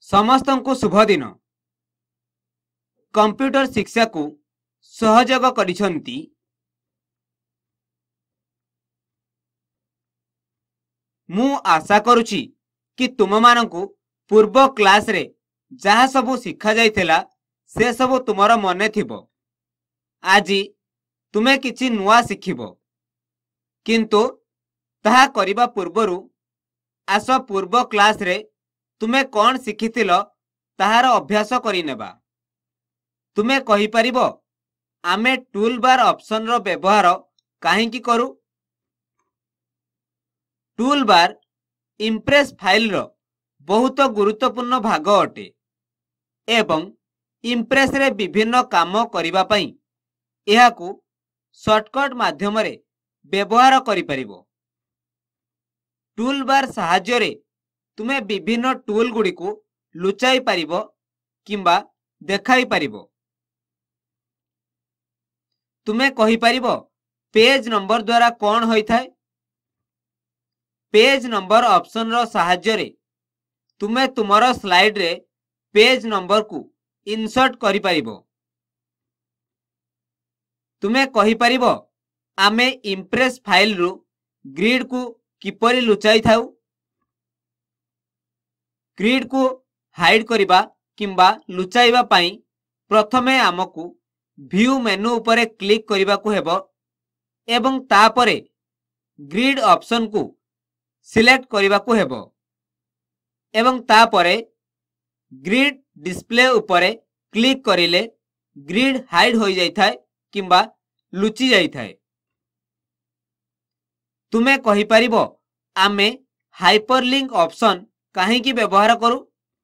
समस्तंकु शुभ दिन। कंप्यूटर शिक्षा को सहयोग करिसंती मु आशा करुछि कि तुम मानंकु पूर्व क्लास रे जहा सबु शिखा जाइथिला से सबु तुमर मने थिबो। आजी तुमे किछि नुआ शिखिबो, किंतु ताहा करिबा पूर्वरु आस पूर्व क्लास रे तुमे कौन शिखिथिलो ताहार अभ्यास करिनेबा। तुमे कहि परिबो आमे टूल बार ऑप्शन रो व्यवहार काहेकि करू। टूल बार इम्प्रेस फाइल रो बहुत गुरुत्वपूर्ण भाग अटे एवं इम्प्रेस रे विभिन्न काम करिबा पई एहाकू शॉर्टकट माध्यम रे व्यवहार करि परिबो। टूल बार सहाय्य रे तुमे विभिन्न टूल गुडी को लुचाई परिबो किंबा देखाई परिबो। तुमे कहि परिबो पेज नंबर द्वारा कौन होई थाए। पेज नंबर ऑप्शन रो सहाय्य रे तुमे तुमरो स्लाइड रे पेज नंबर को इंसर्ट करि परिबो। तुमे कहि परिबो आमे इम्प्रेस फाइल रु ग्रिड को किपरि लुचाई थाउ। ग्रिड को हाइड करिबा किंबा लुचाइबा पई प्रथमे आमकू व्यू मेनू उपरे क्लिक करिबा को हेबो एवं तापरे ग्रिड ऑप्शन को सिलेक्ट करिबा को हेबो एवं तापरे ग्रिड डिस्प्ले उपरे क्लिक करिले ग्रिड हाइड होई जाई थाए किंबा लुचि जाई थाए। तुमे कहि परिबो आमे हाइपरलिंक ऑप्शन काहेकि व्यवहार करू।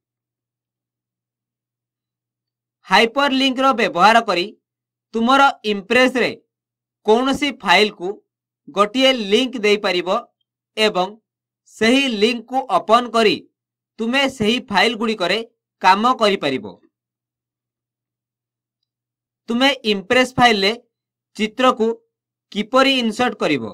हाइपरलिंक रो व्यवहार करी तुमरो इम्प्रेस रे कौनसी फाइल को गोटिए लिंक देई परिबो एवं सही लिंक को ओपन करी तुमे सही फाइल गुडी करे काम करि परिबो। तुमे इम्प्रेस फाइल ले चित्र को किपरि इंसर्ट करिवो।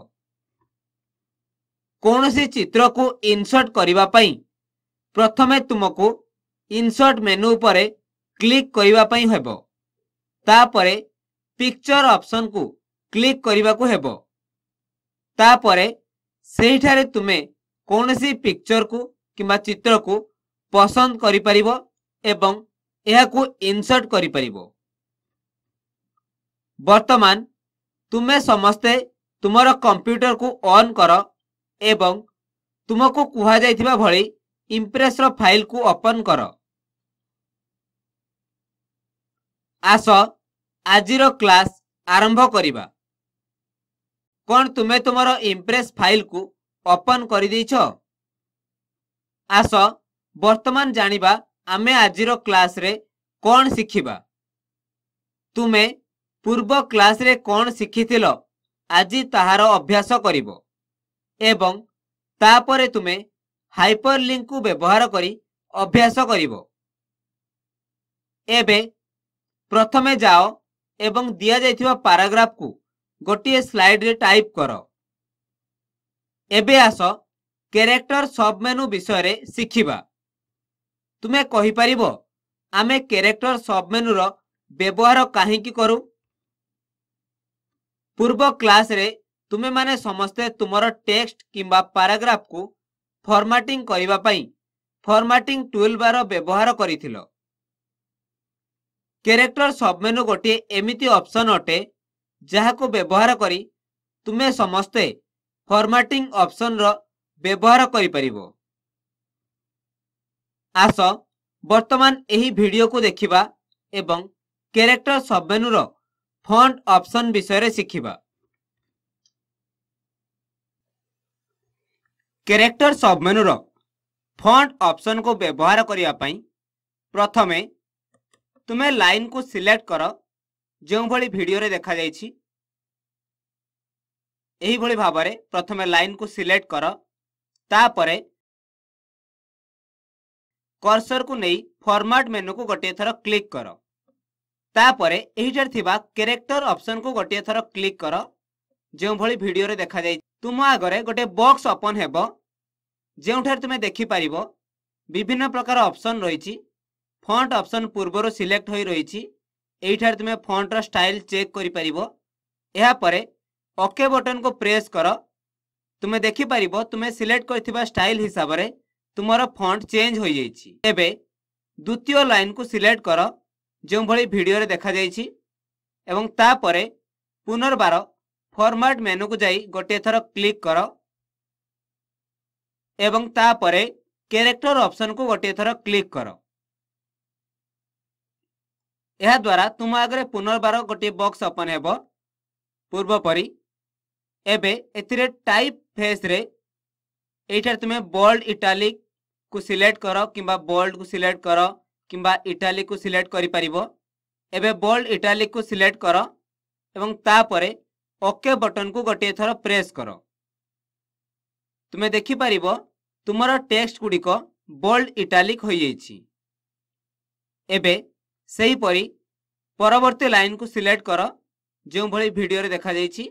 कौनसी चित्र को इंसर्ट करिबा पई प्रथमे तुमको इंसर्ट मेनू उपरे क्लिक करिबा पई हेबो, तापरे पिक्चर ऑप्शन को क्लिक करिबा को हेबो, तापरे सेही ठारे तुमे कौनसी पिक्चर को किंबा चित्र को पसंद करि परिबो एवं एहा को इंसर्ट करि परिबो। वर्तमान तुमे समस्ते तुमरो कंप्यूटर को ऑन करो एवं तुमको कुहा जाइथिबा भली इम्प्रेस रो फाइल को ओपन करो। आस आजिरो क्लास आरंभ करिबा। कौन तुमे तुमरो इम्प्रेस फाइल को ओपन करि दैछो। आस वर्तमान जानिबा आमे आजिरो क्लास रे कौन शिखिबा। तुमे पूर्व क्लास रे कौन शिखिथिलो आजी ताहार अभ्यास करिवो एवं तापरे तुमे हाइपरलिंक को व्यवहार करी अभ्यास करिवो। एबे प्रथमे जाओ एवं दिया जाइथिबा पैराग्राफ को गोटिए स्लाइड रे टाइप करो। एबे आस कैरेक्टर सब मेनू विषय रे शिखिबा। तुमे कहि परिबो आमे कैरेक्टर सब मेनू रो व्यवहार काहेकि करू। पूर्व क्लास रे तुमे माने समस्ते तुमरो टेक्स्ट किंबा पैराग्राफ को फॉर्मेटिंग करिबा पई फॉर्मेटिंग टूल बार व्यवहार करिथिलो। कैरेक्टर सब मेनू गोटे एमिति ऑप्शन अटे जहा को व्यवहार करी तुमे समस्ते फॉर्मेटिंग ऑप्शन रो व्यवहार करि परिबो। आस वर्तमान एही वीडियो को देखिबा एवं कैरेक्टर सब मेनू रो फॉन्ट ऑप्शन विषय रे शिखिबा। कैरेक्टर सब मेनू रो फॉन्ट ऑप्शन को व्यवहार करिया पई प्रथमे तुमे लाइन को सिलेक्ट करो जो भली वीडियो रे देखा जाइछि। एही भली भाबरे प्रथमे लाइन को सिलेक्ट करो, तापरे कर्सर को नहीं फॉर्मेट मेनू को गोटे थर क्लिक करो, तापरे एहिटर थिबा कैरेक्टर ऑप्शन को गोटे थर क्लिक करो जो भली वीडियो रे देखा जाइछि। तुम आगरे गोटे बॉक्स ओपन हेबो जेउठार तुमे देखि परिबो विभिन्न प्रकार ऑप्शन रही। फॉन्ट ऑप्शन पूर्वर सिलेक्ट हो रही। एठार तुम फॉन्टर स्टाइल चेक करि परिबो। एहा परे ओके बटन को प्रेस कर। तुम देखि परिबो तुम सिलेक्ट करथिबा स्टाइल हिसाब रे तुमर फॉन्ट चेंज हो जाइछि। एबे द्वितीय लाइन को सिलेक्ट कर जो भली वीडियो रे देखा जाइछि एवं ता परे पुनर्बार फॉर्मेट मेनू को जाई गोटे थर क्लिक कर एवं ता परे कैरेक्टर ऑप्शन को गोटे थर क्लिक कर। यह द्वारा तुम आगे पुनर्बार गोटे बॉक्स ओपन हेबो पूर्व परी। एबे एथिरे टाइप फेस रे एठार तुम बोल्ड इटालिक को सिलेक्ट कर किंबा बोल्ड को सिलेक्ट कर किंबा इटालिक को सिलेक्ट करि परिबो। एबे बोल्ड इटालिक को सिलेक्ट कर एवं ता परे ओके बटन को गोटे थर प्रेस कर। तुम देखि परिबो तुमर टेक्स्ट गुडिक बोल्ड इटालिक हो जाइछि। एबे सही परी परवर्ती लाइन को सिलेक्ट कर जो भली वीडियो रे देखा जाइछि।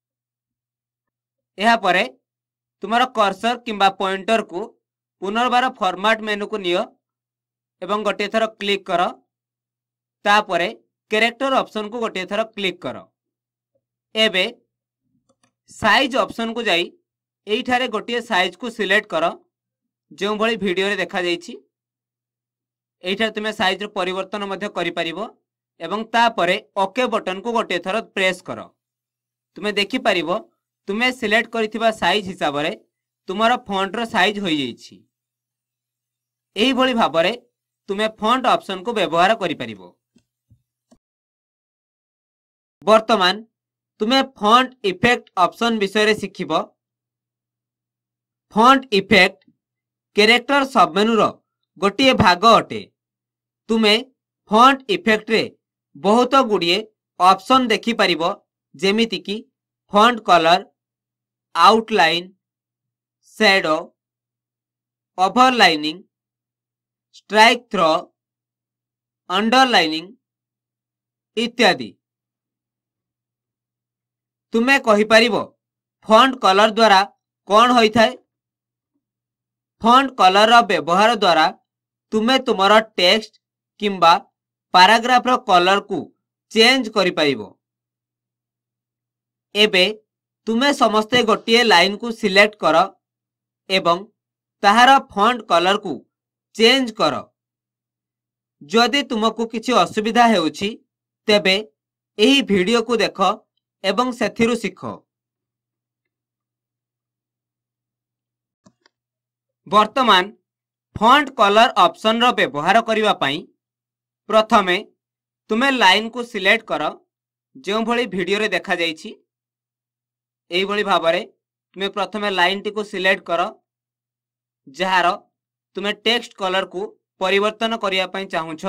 एहा परे तुमर कर्सर किंबा पॉइंटर को पुनर्बार फॉर्मेट मेनू को नियो एवं गोटे थर क्लिक कर ता परे कैरेक्टर ऑप्शन को गोटे थर क्लिक कर। एबे साइज ऑप्शन को जाई एठारे गोटे साइज को सिलेक्ट कर जो भली वीडियो रे देखा जाइछि। एठार तुम साइज रो परिवर्तन मध्य करि परिबो एवं ता परे ओके बटन को गोटे थर प्रेस कर। तुम देखि परिबो तुम सिलेक्ट करथिबा साइज हिसाब रे तुमर फॉन्ट रो साइज हो जाइछि। एही भली भाबरे तुम फॉन्ट ऑप्शन को व्यवहार करि परिबो। वर्तमान तुम फॉन्ट इफेक्ट ऑप्शन विषय रे सिखिबो। फॉन्ट इफेक्ट कैरेक्टर सबमेनू रो गोटे भाग अटे। तुमे फॉन्ट इफेक्ट रे बहुत गुड़िए ऑप्शन देखि परिबो जेमिति कि font colour, outline, shadow, overlining, strikethrough, underlining इत्यादि। तुमे कहि परिबो फॉन्ट कलर द्वारा कौन होई थाए। फॉन्ट कलर रो व्यवहार द्वारा तुमे तुमर टेक्स्ट किंबा पैराग्राफ रो कलर को चेंज करि परिबो। एबे तुमे समस्ते गोटे लाइन को सिलेक्ट कर एवं ताहार फॉन्ट कलर को चेंज कर। जदि तुमको किछि असुविधा हेउछि तेबे एही वीडियो को देख एवं सेथिरु सिख। वर्तमान फॉन्ट कलर ऑप्शन रो व्यवहार करिवा पई प्रथमे तुमे लाइन को सिलेक्ट कर जो भली वीडियो रे देखा जाइछि। एही भली भाबरे तुमे प्रथमे लाइन टी को सिलेक्ट कर जहार तुमे टेक्स्ट कलर को परिवर्तन करिया पई चाहुछ।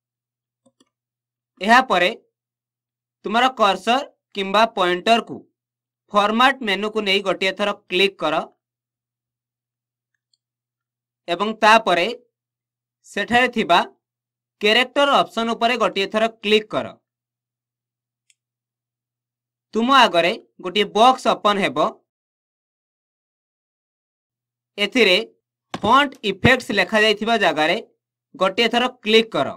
एहा परे तुमरा कर्सर किंबा पॉइंटर को फॉर्मेट मेनू को नहीं गोटे थर क्लिक कर एवं ता परे सेठारे थिबा कैरेक्टर ऑप्शन उपरे गोटे थर क्लिक कर। तुम आगरे गोटे बॉक्स ओपन हेबो। एथिरे फॉन्ट इफेक्ट्स लेखा जाइथिबा जगह रे गोटे थर क्लिक कर।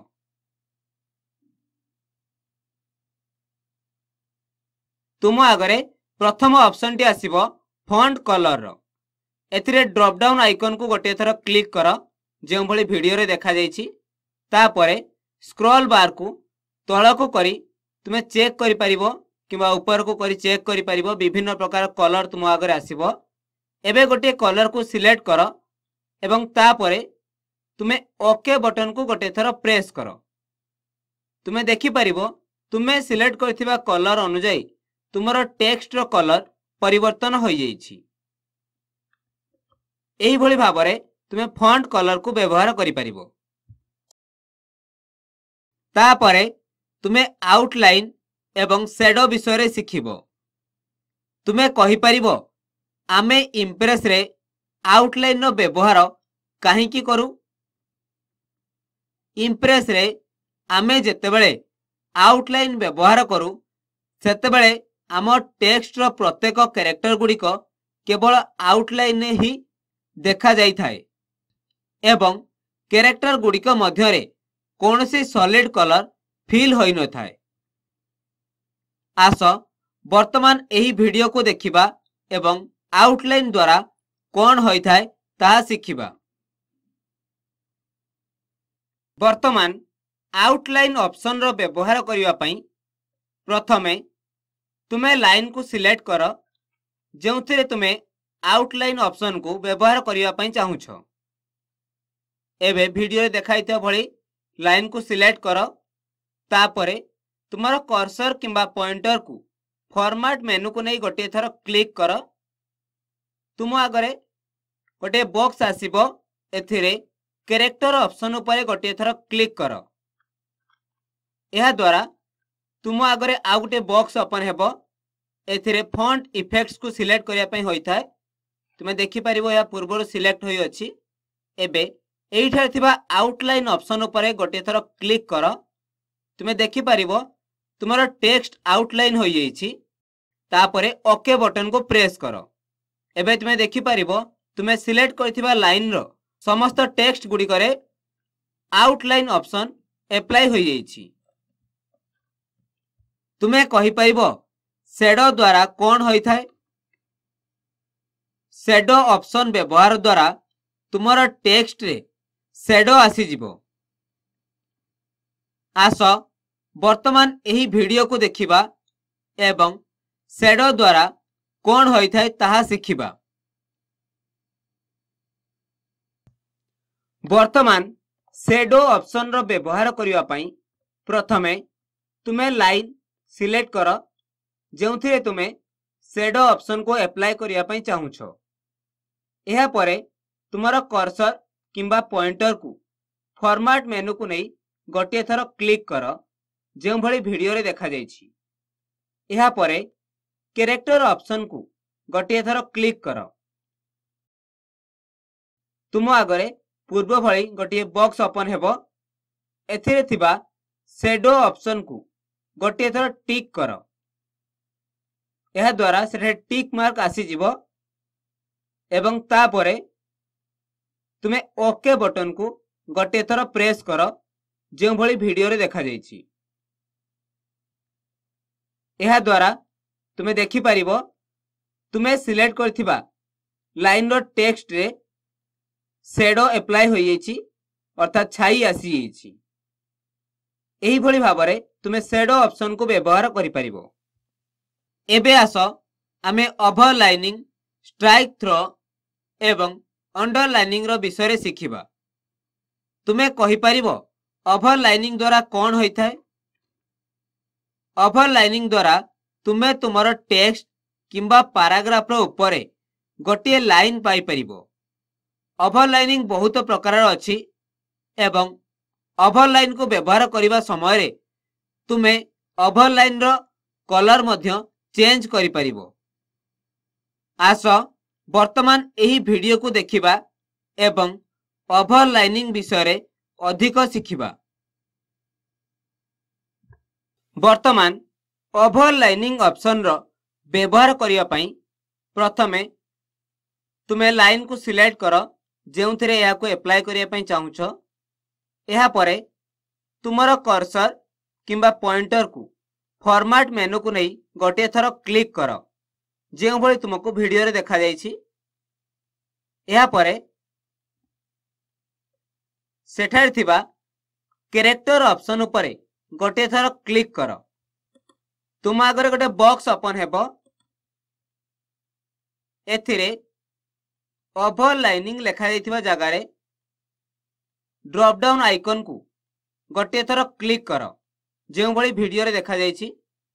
तुम आगरे प्रथम ऑप्शन टी आसीबो फॉन्ट कलर रो। एथिरे ड्रॉप डाउन आइकन को गोटे थर क्लिक कर जो भली वीडियो रे देखा जाइछि। ता परे स्क्रॉल बार को तळ को करी तुमे चेक करि परिबो किंबा ऊपर को करी चेक करि परिबो। विभिन्न प्रकार कलर तुम आगरे आसीबो। एबे गोटे कलर को सिलेक्ट कर एवं ता परे तुमे ओके बटन को गोटे थर प्रेस कर। तुमे देखि परिबो तुमे सिलेक्ट करथिबा कलर अनुसार तुमरो टेक्स्ट रो कलर परिवर्तन हो जाइछि। एही भली भाबरे तुमे फॉन्ट कलर को व्यवहार करि परिबो। ता परे तुमे आउटलाइन एवं शैडो विषय रे सिखिबो। तुमे कहि परिबो आमे इंप्रेस रे आउटलाइन नो व्यवहार काहे की करू। इंप्रेस रे आमे जेतेबेले आउटलाइन व्यवहार करू सेतेबेले आम टेक्स्ट रो प्रत्येक कैरेक्टर गुड़िक केवल आउटलाइन ही देखा जाई थाए एवं कैरेक्टर गुड़िक मध्यरे कौनसी सॉलिड कलर फिल होई न थाए। आस वर्तमान एही वीडियो को देखिबा एवं आउटलाइन द्वारा कौन होई थाए ताहा सिखिबा। वर्तमान आउटलाइन ऑप्शन रो व्यवहार करिवा पई प्रथमे तुमे लाइन को सिलेक्ट कर जोंथिरे तुमे आउटलाइन ऑप्शन को व्यवहार करिवा पई चाहुछो। एबे वीडियो रे देखाइते भली लाइन को सिलेक्ट कर तापरे तुमार कर्सर किंबा पॉइंटर को फॉर्मेट मेनू को नहीं गोटे थर क्लिक कर। तुम आगरे गोटे बॉक्स आसीबो एथिरे कैरेक्टर ऑप्शन उपरे गोटे थर क्लिक कर। यह द्वारा तुम आगरे आउ गोटे बॉक्स ओपन हेबो एथिरे फॉन्ट इफेक्ट्स को सिलेक्ट करिया पई होई थाए। तुमे देखि परिबो या पूर्वरो सिलेक्ट होई अछि। एबे एइठार थिबा आउटलाइन ऑप्शन उपरे गोटे थर क्लिक कर। तुमे देखि परिबो तुमरो टेक्स्ट आउटलाइन होई जाईछि। तापरे ओके बटन को प्रेस कर। एबे तुमे देखि परिबो तुमे सिलेक्ट करथिबा लाइन रो समस्त टेक्स्ट गुडी करे आउटलाइन ऑप्शन अप्लाई होई जाईछि। तुमे कहि परिबो शैडो द्वारा कोन होई थाए। शैडो ऑप्शन व्यवहार द्वारा तुमरो टेक्स्ट रे शैडो आसी जिवो। आस वर्तमान एही वीडियो को देखिबा एवं शैडो द्वारा कोन होई थाए ताहा सिखिबा। वर्तमान शैडो ऑप्शन रो व्यवहार करिवा पई प्रथमे तुमे लाइन सिलेक्ट कर जोंथिरे तुमे शैडो ऑप्शन को अप्लाई करिया पई चाहुछो। एहा परे तुमार कर्सर किंबा पॉइंटर को फॉर्मेट मेनू को नहीं गोटे थर क्लिक कर जो भली वीडियो रे देखा जाइछि। एहा परे कैरेक्टर ऑप्शन को गोटे थर क्लिक कर। तुम आगरे पूर्व भली गोटे बॉक्स ओपन हेबो एथिरे थिबा शैडो ऑप्शन को गोटे थर टिक कर। यह द्वारा से टिक मार्क आसी जिवो एवं तापरे तुमे ओके बटन को गोटे थर प्रेस कर जो भली वीडियो रे देखा जाइछि। यह द्वारा तुमे देखि परिबो तुमे सिलेक्ट करथिबा लाइन रो टेक्स्ट रे शैडो अप्लाई होई जाइछि अर्थात छाई आसी जाइछि। एही भली भाबरे तुमे शैडो ऑप्शन को व्यवहार करि परिबो। एबे आस आमे ओवरलाइनिंग, स्ट्राइक थ्रो एवं अंडरलाइनिंग रो विषय शिखिबा। तुमे कहि परिबो ओवरलाइनिंग द्वारा कोन होई थाए। ओवरलाइनिंग द्वारा तुमे तुमरो टेक्स्ट किंबा पैराग्राफ रो ऊपरे गोटे लाइन पाई परिबो। ओवरलाइनिंग बहुत प्रकार अछि एवं ओवरलाइन को व्यवहार करिबा समय रे तुमे ओवरलाइन रो कलर मध्य चेंज करि परिबो। आस वर्तमान एही वीडियो को देखिबा एवं ओवरलाइनिंग विषय रे अधिक शिखिबा। वर्तमान ओवरलाइनिंग ऑप्शन रो व्यवहार करिया पई प्रथमे तुमे लाइन को सिलेक्ट कर जेउथिरे या को अप्लाई करिया पई चाहुछो। एहा परे तुमरो कर्सर किंबा पॉइंटर को फॉर्मेट मेनू को नहीं गोटे थर क्लिक कर जो भली तुमको वीडियो रे देखा जाइछि। एहा परे सेठार थिबा कैरेक्टर ऑप्शन उपरे गोटे थर क्लिक कर। तुम आगरे गोटे बॉक्स ओपन हेबो एथिरे ओवरलाइनिंग लेखा जाइथिबा जगह रे ड्रॉप डाउन आइकन को गोटे थर क्लिक कर जो भली वीडियो रे देखा जाइछि।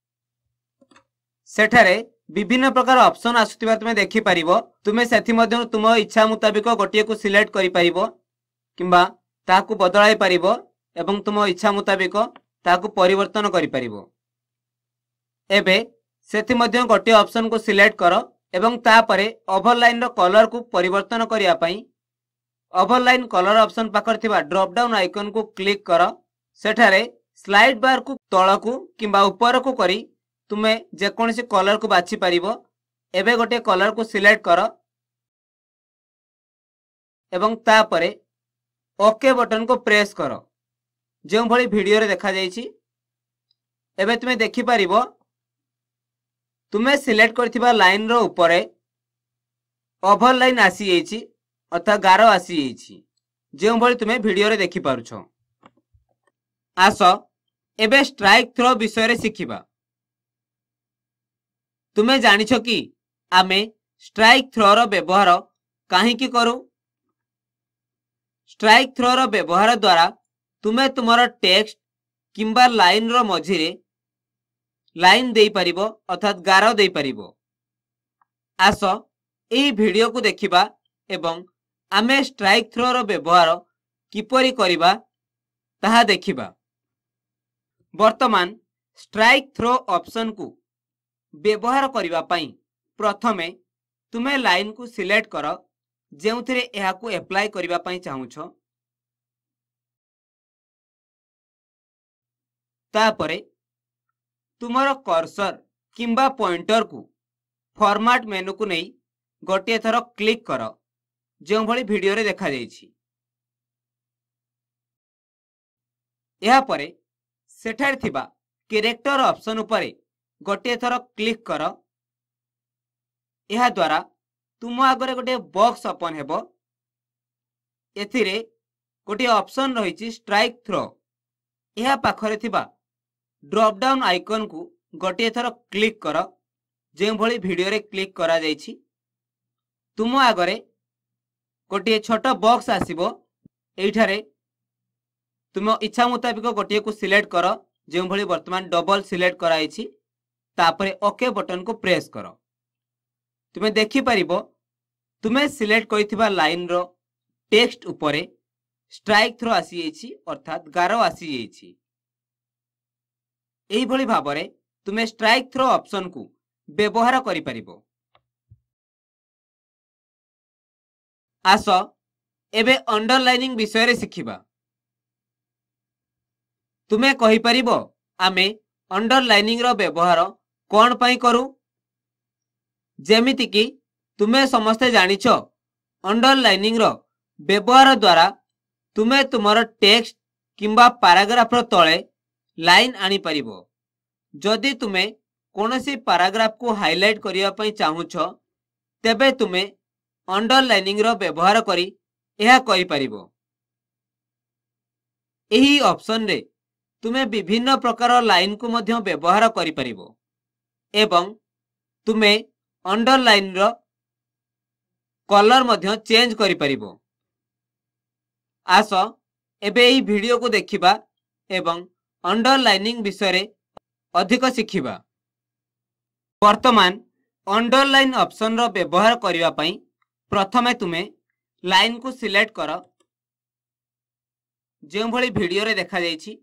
सेठारे विभिन्न प्रकार ऑप्शन आसुथिबा तुमे देखि परिबो। तुमे सेथि मध्य तुम इच्छा मुताबिक गोटे को सिलेक्ट करि परिबो किंबा ताकू बदलाई परिबो एवं तुम इच्छा मुताबिक ताकू परिवर्तन करि परिबो। एबे सेथि मध्य गोटे ऑप्शन को सिलेक्ट कर एवं तापरे ओवरलाइन रो कलर को परिवर्तन करिया पई ओवरलाइन कलर ऑप्शन पाखर थिबा ड्रॉप डाउन आइकन को क्लिक कर। सेठारे स्लाइड बार को तळकू किंबा ऊपर को करी तुमे जेकोसी कलर को बाछि परिबो। एबे गोटे कलर को सिलेक्ट कर एवं तापरे ओके बटन को प्रेस कर जो भली वीडियो रे देखा जाइछि। एबे तुमे देखि परिबो तुमे सिलेक्ट करथिबा लाइन रो ऊपरे ओभर लाइन आसी जाइछि अर्थात गारो आसी जाइछि जो भली तुमे वीडियो रे देखि पारुछो। आस एबे स्ट्राइक थ्रो विषय रे सिखिबा। तुमे जानिछो कि आमे स्ट्राइक थ्रो रो व्यवहार काहे की करू। स्ट्राइक थ्रो रो व्यवहार द्वारा तुमे तुमर टेक्स्ट किंबा लाइन रो मझिरे लाइन देई परिबो अर्थात गारो देई परिबो। आस एही वीडियो को देखिबा एवं आमे स्ट्राइक थ्रो रो व्यवहार किपरि करिबा ताहा देखिबा। वर्तमान स्ट्राइक थ्रो ऑप्शन को व्यवहार करिबा पई प्रथमे तुमे लाइन को सिलेक्ट कर जेउथिरे एहा को अप्लाई करिबा पई चाहुछो। तापरे तुमर कर्सर किंबा पॉइंटर को फॉर्मेट मेनू को नहीं गोटे थर क्लिक कर जो भली वीडियो रे देखा जाइछि। एहा परे सेठार थिबा कैरेक्टर ऑप्शन उपरे गोटे थर क्लिक कर। एहा द्वारा तुम आगरे गोटे बॉक्स ओपन हेबो। एथिरे गोटे ऑप्शन रहिछि स्ट्राइक थ्रो। एहा पाखरे थिबा ड्रॉप डाउन आइकन को गोटे थर क्लिक कर जो भली वीडियो रे क्लिक करा जाइछि। तुम आगरे गोटे छोट बॉक्स आसीबो। एइठारे तुम इच्छा मुताबिक गोटे को सिलेक्ट कर जो भली वर्तमान डबल सिलेक्ट कराइछि। तापरे ओके बटन को प्रेस कर। तुमे देखि परिबो तुमे सिलेक्ट करिथिबा लाइन रो टेक्स्ट उपरे स्ट्राइक थ्रो आसी जाइछि अर्थात गारो आसी जाइछि। एही भली भाबरे तुमे स्ट्राइक थ्रो ऑप्शन को व्यवहार करि परिबो। आस एबे अंडरलाइनिंग विषय रे सिखिबा। तुमे कहि परिबो आमे अंडरलाइनिंग रो व्यवहार कोन पई करू। जेमिति कि तुमे समस्ते जानिछो अंडरलाइनिंग रो व्यवहार द्वारा तुमे तुमर टेक्स्ट किंबा पैराग्राफ रो तळे लाइन आनी परिबो। जदि तुमे कोनोसी पैराग्राफ को हाइलाइट करिया पई चाहुछो तेबे तुमे अंडरलाइनिंग रो व्यवहार करी एहा करि परिबो। एही ऑप्शन रे तुमे विभिन्न प्रकार लाइन को मध्य व्यवहार करि परिबो एवं तुमे अंडरलाइन रो कलर मध्य चेंज करि परिबो। आस एबे एही वीडियो को देखिबा एवं अंडरलाइनिंग विषय रे अधिक शिखिबा। वर्तमान अंडरलाइन ऑप्शन रो व्यवहार करिवा पई प्रथमे तुमे लाइन को सिलेक्ट कर जो भली वीडियो रे देखा जाइछि।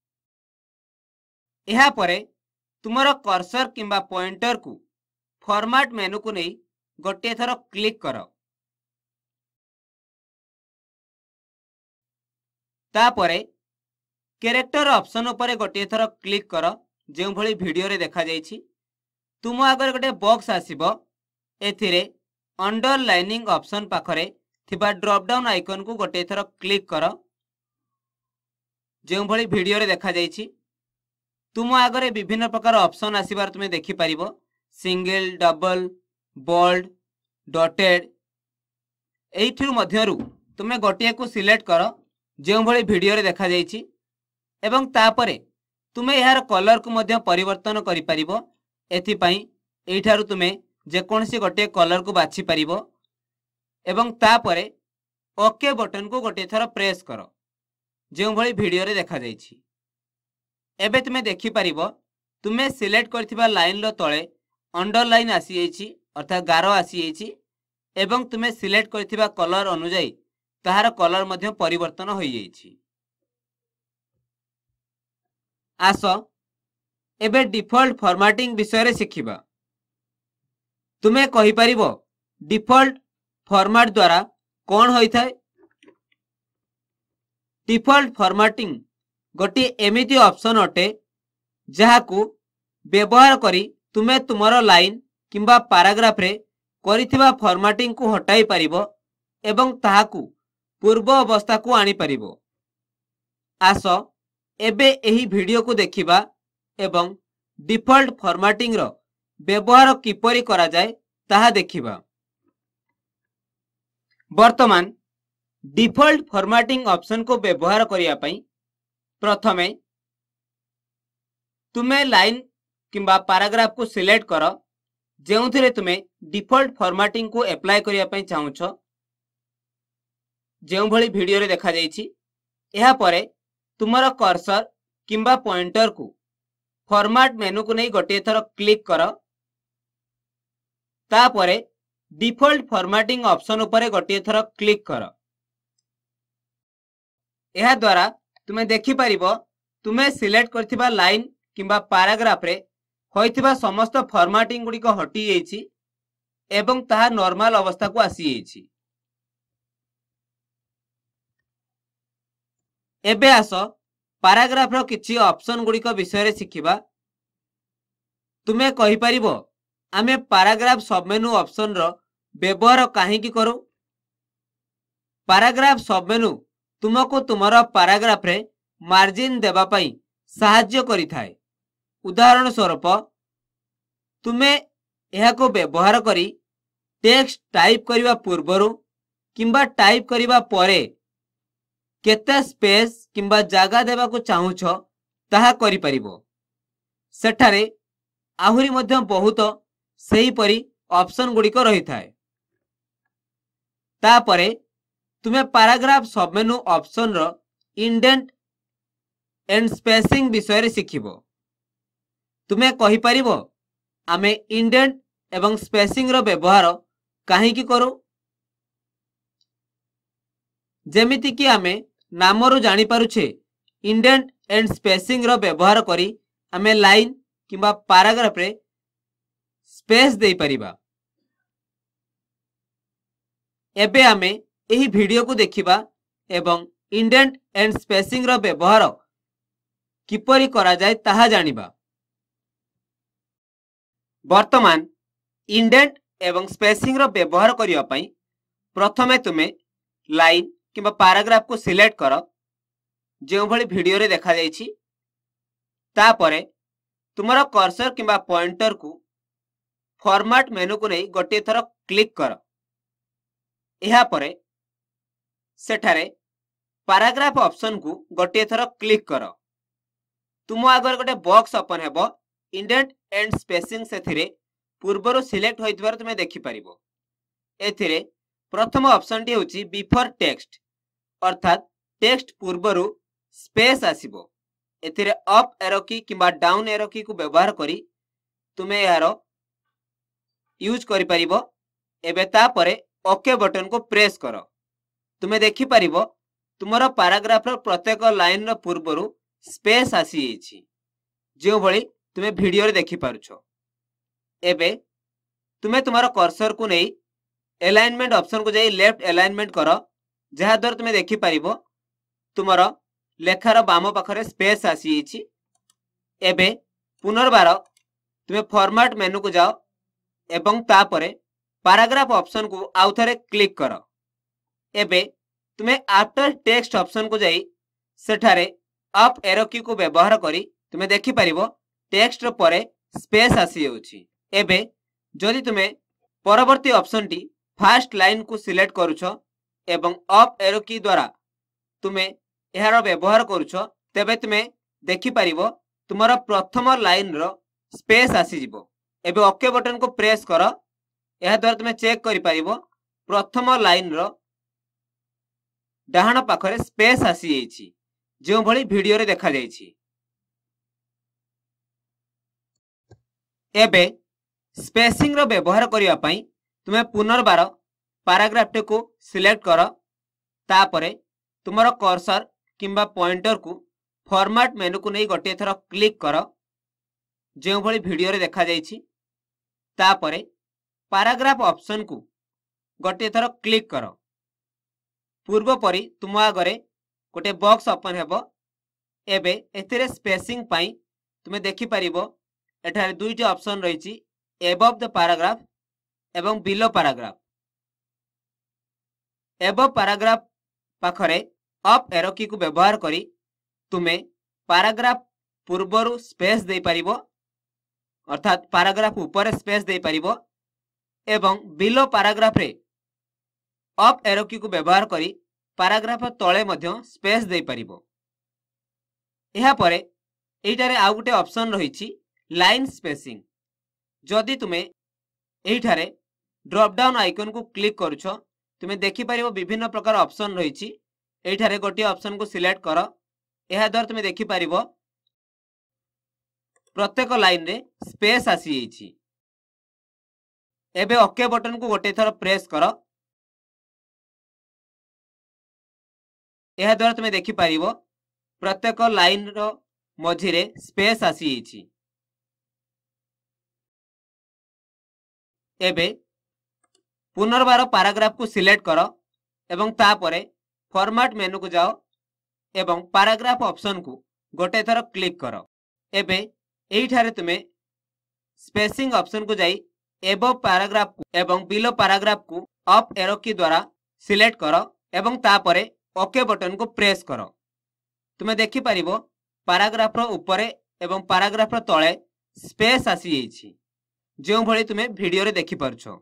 एहा परे तुमर कर्सर किंबा पॉइंटर को फॉर्मेट मेनू को नहीं गोटे थर क्लिक कर। तापरे कैरेक्टर ऑप्शन उपरे गोटे थर क्लिक कर जो भली वीडियो रे देखा जाइछि। तुम आगर गोटे बॉक्स आसीबो। एथिरे अंडरलाइनिंग ऑप्शन पाखरे थिबा ड्रॉप डाउन आइकन को गोटे थर क्लिक कर जो भली वीडियो रे देखा जाइछि। तुम आगरे विभिन्न प्रकार ऑप्शन आसीबार तुमे देखि परिबो। Single, double, bold, dotted. एइथिरु मध्यरु तुमे गोटे को सिलेक्ट कर जो भली वीडियो रे देखा जाइछि एवं तापरे तुमे यार कलर को मध्य परिवर्तन करि परिबो। एथि पई एइठारु तुमे जे कोनसी गोटे कलर को बाछि परिबो एवं तापरे ओके बटन को गोटे थर प्रेस कर जो भली वीडियो रे देखा जाइछि। एबे तुमे देखि परिबो तुमे सिलेक्ट करथिबा लाइन रो तळे अंडरलाइन आसी जाइछि अर्थात गारो आसी जाइछि एवं तुमे सिलेक्ट करथिबा कलर अनुसार ताहार कलर मध्य परिवर्तन होई जाइछि। आस एबे डिफॉल्ट फॉर्मेटिंग विषय रे सिखिबा। तुमे कहि परिबो डिफॉल्ट फॉर्मेट द्वारा कोन होई थाए। डिफॉल्ट फॉर्मेटिंग गोटी एमिति ऑप्शन अटे जहाकू व्यवहार करी तुमे तुमर लाइन किंबा पैराग्राफ रे करिथिबा फॉर्मेटिंग को हटाई परिबो एवं ताहाकू पूर्व अवस्था को आनी परिबो। आस एबे एही वीडियो को देखिबा एवं डिफॉल्ट फॉर्मेटिंग रो व्यवहार किपरि करा जाय ताहा देखिबा। वर्तमान डिफॉल्ट फॉर्मेटिंग ऑप्शन को व्यवहार करिया पई प्रथमे तुमे लाइन किंबा पैराग्राफ को सिलेक्ट कर जेउथिरे तुमे डिफॉल्ट फॉर्मेटिंग को अप्लाई करिया पई चाहुछ जेउ भली वीडियो रे देखा जाईछि। एहा परे तुमर कर्सर किंबा पॉइंटर को फॉर्मेट मेनू को नहीं गोटे थर क्लिक कर ता परे डिफॉल्ट फॉर्मेटिंग ऑप्शन उपरे गोटे थर क्लिक कर। एहा द्वारा तुमे देखि परिबो तुमे सिलेक्ट करथिबा लाइन किंबा पैराग्राफ रे होइथिबा समस्त फॉर्मेटिंग गुडी को हटी जाईछि एवं ताहा नॉर्मल अवस्था को आसी जाईछि। एबे आस पैराग्राफ रो किछि ऑप्शन गुडी को विषय रे सिखिबा। तुमे कहि परिबो आमे पैराग्राफ सबमेनू ऑप्शन रो व्यवहार काहे की करू। पैराग्राफ सबमेनू तुमको तुमर पैराग्राफ रे मार्जिन देबा पई सहाय्य करि थाए। उदाहरण स्वरूप तुमे एहा को व्यवहार करी टेक्स्ट टाइप करिवा पूर्वरु किंबा टाइप करिवा परे केते स्पेस किंबा जागा देबा को चाहुछ ताहा करि परिबो। सेठारे आहुरी मध्य बहुत सही परी ऑप्शन गुडी को रही थाए। ता परे तुमे पैराग्राफ सबमेनू ऑप्शन रो इंडेंट एंड स्पेसिंग विषय रे सिखिबो। तुमे कहि परिबो आमे इंडेंट एवं स्पेसिंग रो व्यवहार काहे की करू। जेमिति कि आमे नामरु जानि पारुछे इंडेंट एंड स्पेसिंग रो व्यवहार करी आमे लाइन किंबा पैराग्राफ रे स्पेस देई परिबा। एबे आमे एही वीडियो को देखिबा एवं इंडेंट एंड स्पेसिंग रो व्यवहार किपरि करा जाय ताहा जानिबा। वर्तमान इंडेंट एवं स्पेसिंग रो व्यवहार करिया पई प्रथमे तुमे लाइन किंबा पैराग्राफ को सिलेक्ट कर जेउ भली वीडियो रे देखा जाईछि। ता परे तुमरा कर्सर किंबा पॉइंटर को फॉर्मेट मेनू को नहीं गोटे थर क्लिक कर। एहा परे सेठारे पैराग्राफ ऑप्शन को गोटे थर क्लिक कर। तुम आगर गोटे बॉक्स ओपन हेबो इंडेंट एंड स्पेसिंग सेथिरे पूर्वरु सिलेक्ट होइतबार तुमे देखि परिबो। एथिरे प्रथम ऑप्शन टी होची बिफोर टेक्स्ट अर्थात टेक्स्ट पूर्वरु स्पेस आसीबो। एथिरे अप एरो की किंबा डाउन एरो की को व्यवहार करी तुमे यारो यूज करि परिबो। एबे ता परे ओके बटन को प्रेस करो। तुमे देखि परिबो तुमरो पैराग्राफ रो प्रत्येक लाइन रो पूर्वरु स्पेस आसी एछि जेउ भली तुमे वीडियो रे देखि पारुछो। एबे तुमे तुमरो कर्सर को नहीं अलाइनमेंट ऑप्शन को जाई लेफ्ट अलाइनमेंट करो जहा द्वारा तुमे देखि परिबो तुमरो लेखार बाम पाखरे स्पेस आसी एछि। एबे पुनर्बार तुमे फॉर्मेट मेनू को जाओ एवं ता परे पैराग्राफ ऑप्शन को आउ थरे क्लिक करो। एबे तुमे आफ्टर टेक्स्ट ऑप्शन को जाई सेठारे अप एरो की को व्यवहार करी तुमे देखि परिबो टेक्स्ट रो परे स्पेस आसी होछि। एबे जदि तुमे परवर्ती ऑप्शन टी फर्स्ट लाइन को सिलेक्ट करूछो एवं अप एरो की द्वारा तुमे एहार व्यवहार करूछो तेबे तुमे देखि परिबो तुमरा प्रथम लाइन रो स्पेस आसी जिवो। एबे ओके बटन को प्रेस करो। एहा द्वारा तुमे चेक करि परिबो प्रथम लाइन रो डाहाण पाखरे स्पेस आसी जाईछि जो भली वीडियो रे देखा जाईछि। एबे स्पेसिंग रो व्यवहार करिया पई तुमे पुनर्बार पैराग्राफ को सिलेक्ट कर ता परे तुमरो कर्सर किंबा पॉइंटर को फॉर्मेट मेनू को नहीं गोटे थर क्लिक कर जो भली वीडियो रे देखा जाईछि। ता परे पैराग्राफ ऑप्शन को गोटे थर क्लिक कर। पूर्व परी तुम आगरे गोटे बॉक्स ओपन हेबो। एबे एथिरे स्पेसिंग पाई तुमे देखि परिबो एठारे दुईटी ऑप्शन रहिछि एबव द पैराग्राफ एवं बिलो पैराग्राफ। एबव पैराग्राफ पाखरे अप एरो की को व्यवहार करी तुमे पैराग्राफ पूर्वरु स्पेस दे पारिबो अर्थात पैराग्राफ ऊपर स्पेस दे पारिबो एवं बिलो पैराग्राफ रे अप एरो की को व्यवहार करी पैराग्राफ तळे मध्य स्पेस दे पारिबो। एहा परे एइटारे आउ गुटे ऑप्शन रहिछि लाइन स्पेसिंग। जदि तुमे एइठारे ड्रॉप डाउन आइकन को क्लिक करूछो तुमे देखि पारिबो विभिन्न प्रकार ऑप्शन रहिछि। एइठारे गोटे ऑप्शन को सिलेक्ट करो। एहा द्वारा तुमे देखि पारिबो प्रत्येक लाइन रे स्पेस आसी जाइछि। एबे ओके बटन को गोटे थर प्रेस करो। एहा द्वारा तुमे देखि पारिबो प्रत्येक लाइन रो मझी रे स्पेस आसी जाइछि। एबे पुनर्बार पैराग्राफ को सिलेक्ट करो एवं तापरे फॉर्मेट मेनू को जाओ एवं पैराग्राफ ऑप्शन को गोटे थर क्लिक करो। एबे एइठारे तुमे स्पेसिंग ऑप्शन को जाई एबव पैराग्राफ को एवं बिलो पैराग्राफ को अप एरो की द्वारा सिलेक्ट करो एवं तापरे ओके बटन को प्रेस करो। तुमे देखि पारिबो पैराग्राफ रो ऊपरे एवं पैराग्राफ रो तळे स्पेस आसी जाइछि जो भली तुमे वीडियो रे देखि परछो।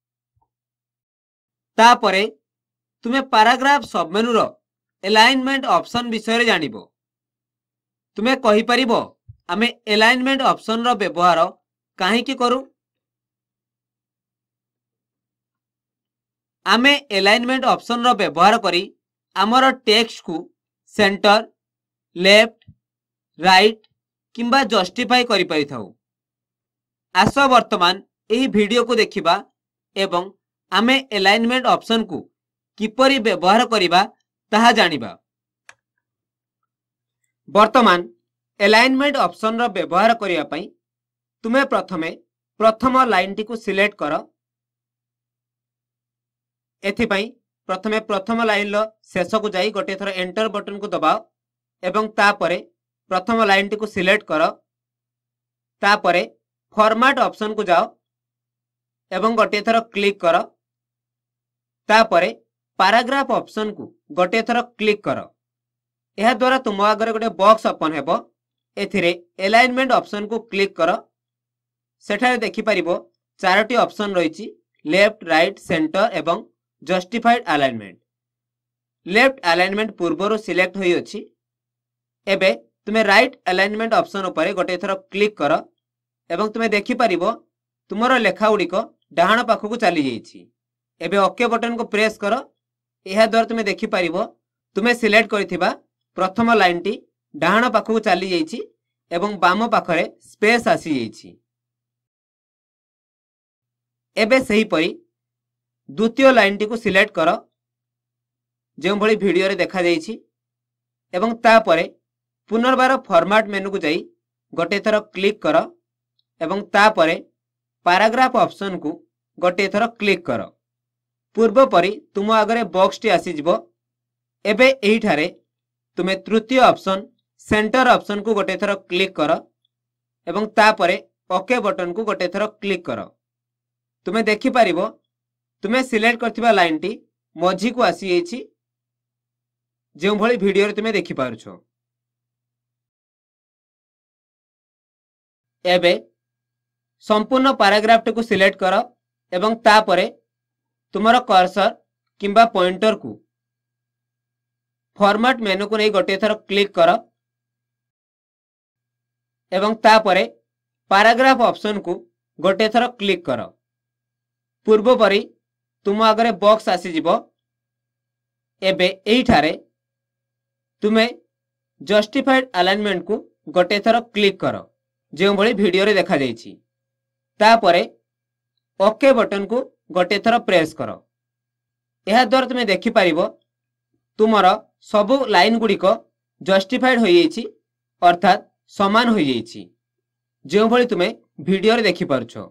तापरे तुमे पैराग्राफ सबमेनू रो अलाइनमेंट ऑप्शन विषय रे जानिबो। तुमे कहि परिबो आमे अलाइनमेंट ऑप्शन रो व्यवहार काहे की करू। आमे अलाइनमेंट ऑप्शन रो व्यवहार करी हमर टेक्स्ट को सेंटर लेफ्ट राइट किंबा जस्टिफाई करि परिथाउ। आस वर्तमान एही वीडियो को देखिबा एवं आमे अलाइनमेंट ऑप्शन को किपरि व्यवहार करिबा ताहा जानिबा। वर्तमान अलाइनमेंट ऑप्शन रो व्यवहार करिया पई तुमे प्रथम लाइन टी को सिलेक्ट करो। एथि पई प्रथम लाइन लो शेष को जाई गोटे थर एंटर बटन को दबाओ एवं तापरे प्रथम लाइन टी को सिलेक्ट करो। तापरे फॉर्मेट ऑप्शन को जाओ एवं गोटे थर क्लिक करो। तापरे पैराग्राफ ऑप्शन को गोटे थर क्लिक करो। यह द्वारा तुम आगे गोटे बॉक्स ओपन हेबो। एथिरे अलाइनमेंट ऑप्शन को क्लिक करो। सेठारे देखि परिबो चारोटी ऑप्शन रहिछि लेफ्ट राइट सेंटर एवं जस्टिफाइड अलाइनमेंट। लेफ्ट अलाइनमेंट पूर्वरु सिलेक्ट होई अछि। एबे तुमे राइट अलाइनमेंट ऑप्शन उपरे गोटे थर क्लिक करो एवं तुमे देखि परिबो तुमरो लेखा गुडी को डाहाण पाखु को चली जाइछि। एबे ओके बटन को प्रेस करो। एहा द्वारा तुमे देखि परिबो तुमे सिलेक्ट करिथिबा प्रथम लाइन टी डाहाण पाखु को चली जाइछि एवं बाम पाखरे स्पेस आसी जाइछि। एबे सही परी द्वितीय लाइन टी को सिलेक्ट करो जो भली वीडियो रे देखा जाइछि एवं तापरे पुनर्बार फॉर्मेट मेनू को जाई गोटे थर क्लिक करो एवं तापरे पैराग्राफ ऑप्शन को गोटे थर क्लिक करो। पूर्व परी तुम आगरे बॉक्स टी आसी जिवो। एबे एही ठारे तुमे तृतीय ऑप्शन सेंटर ऑप्शन को गोटे थर क्लिक करो एवं तापरे ओके बटन को गोटे थर क्लिक करो। तुमे देखि परिबो तुमे सिलेक्ट करथिबा लाइन टी मझी को आसी जाइछि जो भली वीडियो रे तुमे देखि पारुछो। एबे संपूर्ण पैराग्राफ टी को सिलेक्ट करो एवं तापरे तुमरो कर्सर किंबा पॉइंटर को फॉर्मेट मेनू को नहीं गोटे थर क्लिक करो एवं तापरे पैराग्राफ ऑप्शन को गोटे थर क्लिक करो। पूर्व परी तुम आगरे बॉक्स आसी जिवो। एबे एही ठारे तुमे जस्टिफाइड अलाइनमेंट को गोटे थर क्लिक करो जो भली वीडियो रे देखा जाइछि। तापरे ओके बटन को गोटे थर प्रेस करो। यह द्वारा तुमे देखि परिबो तुमरो सबु लाइन गुडी को जस्टिफाइड होई जाइछि अर्थात समान होई जाइछि जो भली तुमे वीडियो रे देखि परछो।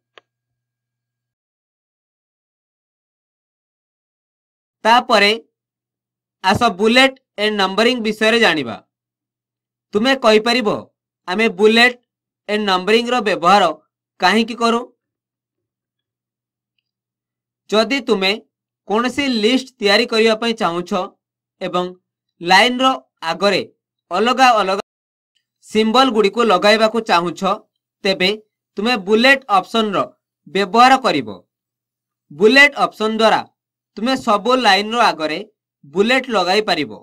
तापरे आस बुलेट एंड नंबरिंग विषय रे जानिबा। तुमे कहि परिबो आमे बुलेट एंड नंबरिंग रो व्यवहार काहे की करू। जदि तुमे कोनसी लिस्ट तैयारी करिया पई चाहुछो एवं लाइन रो आगरे अलगा अलगा सिंबल गुडी को लगाइबा को चाहुछ तेबे तुमे बुलेट ऑप्शन रो व्यवहार करिवो। बुलेट ऑप्शन द्वारा तुमे सबो लाइन रो आगरे बुलेट लगाई पारिबो।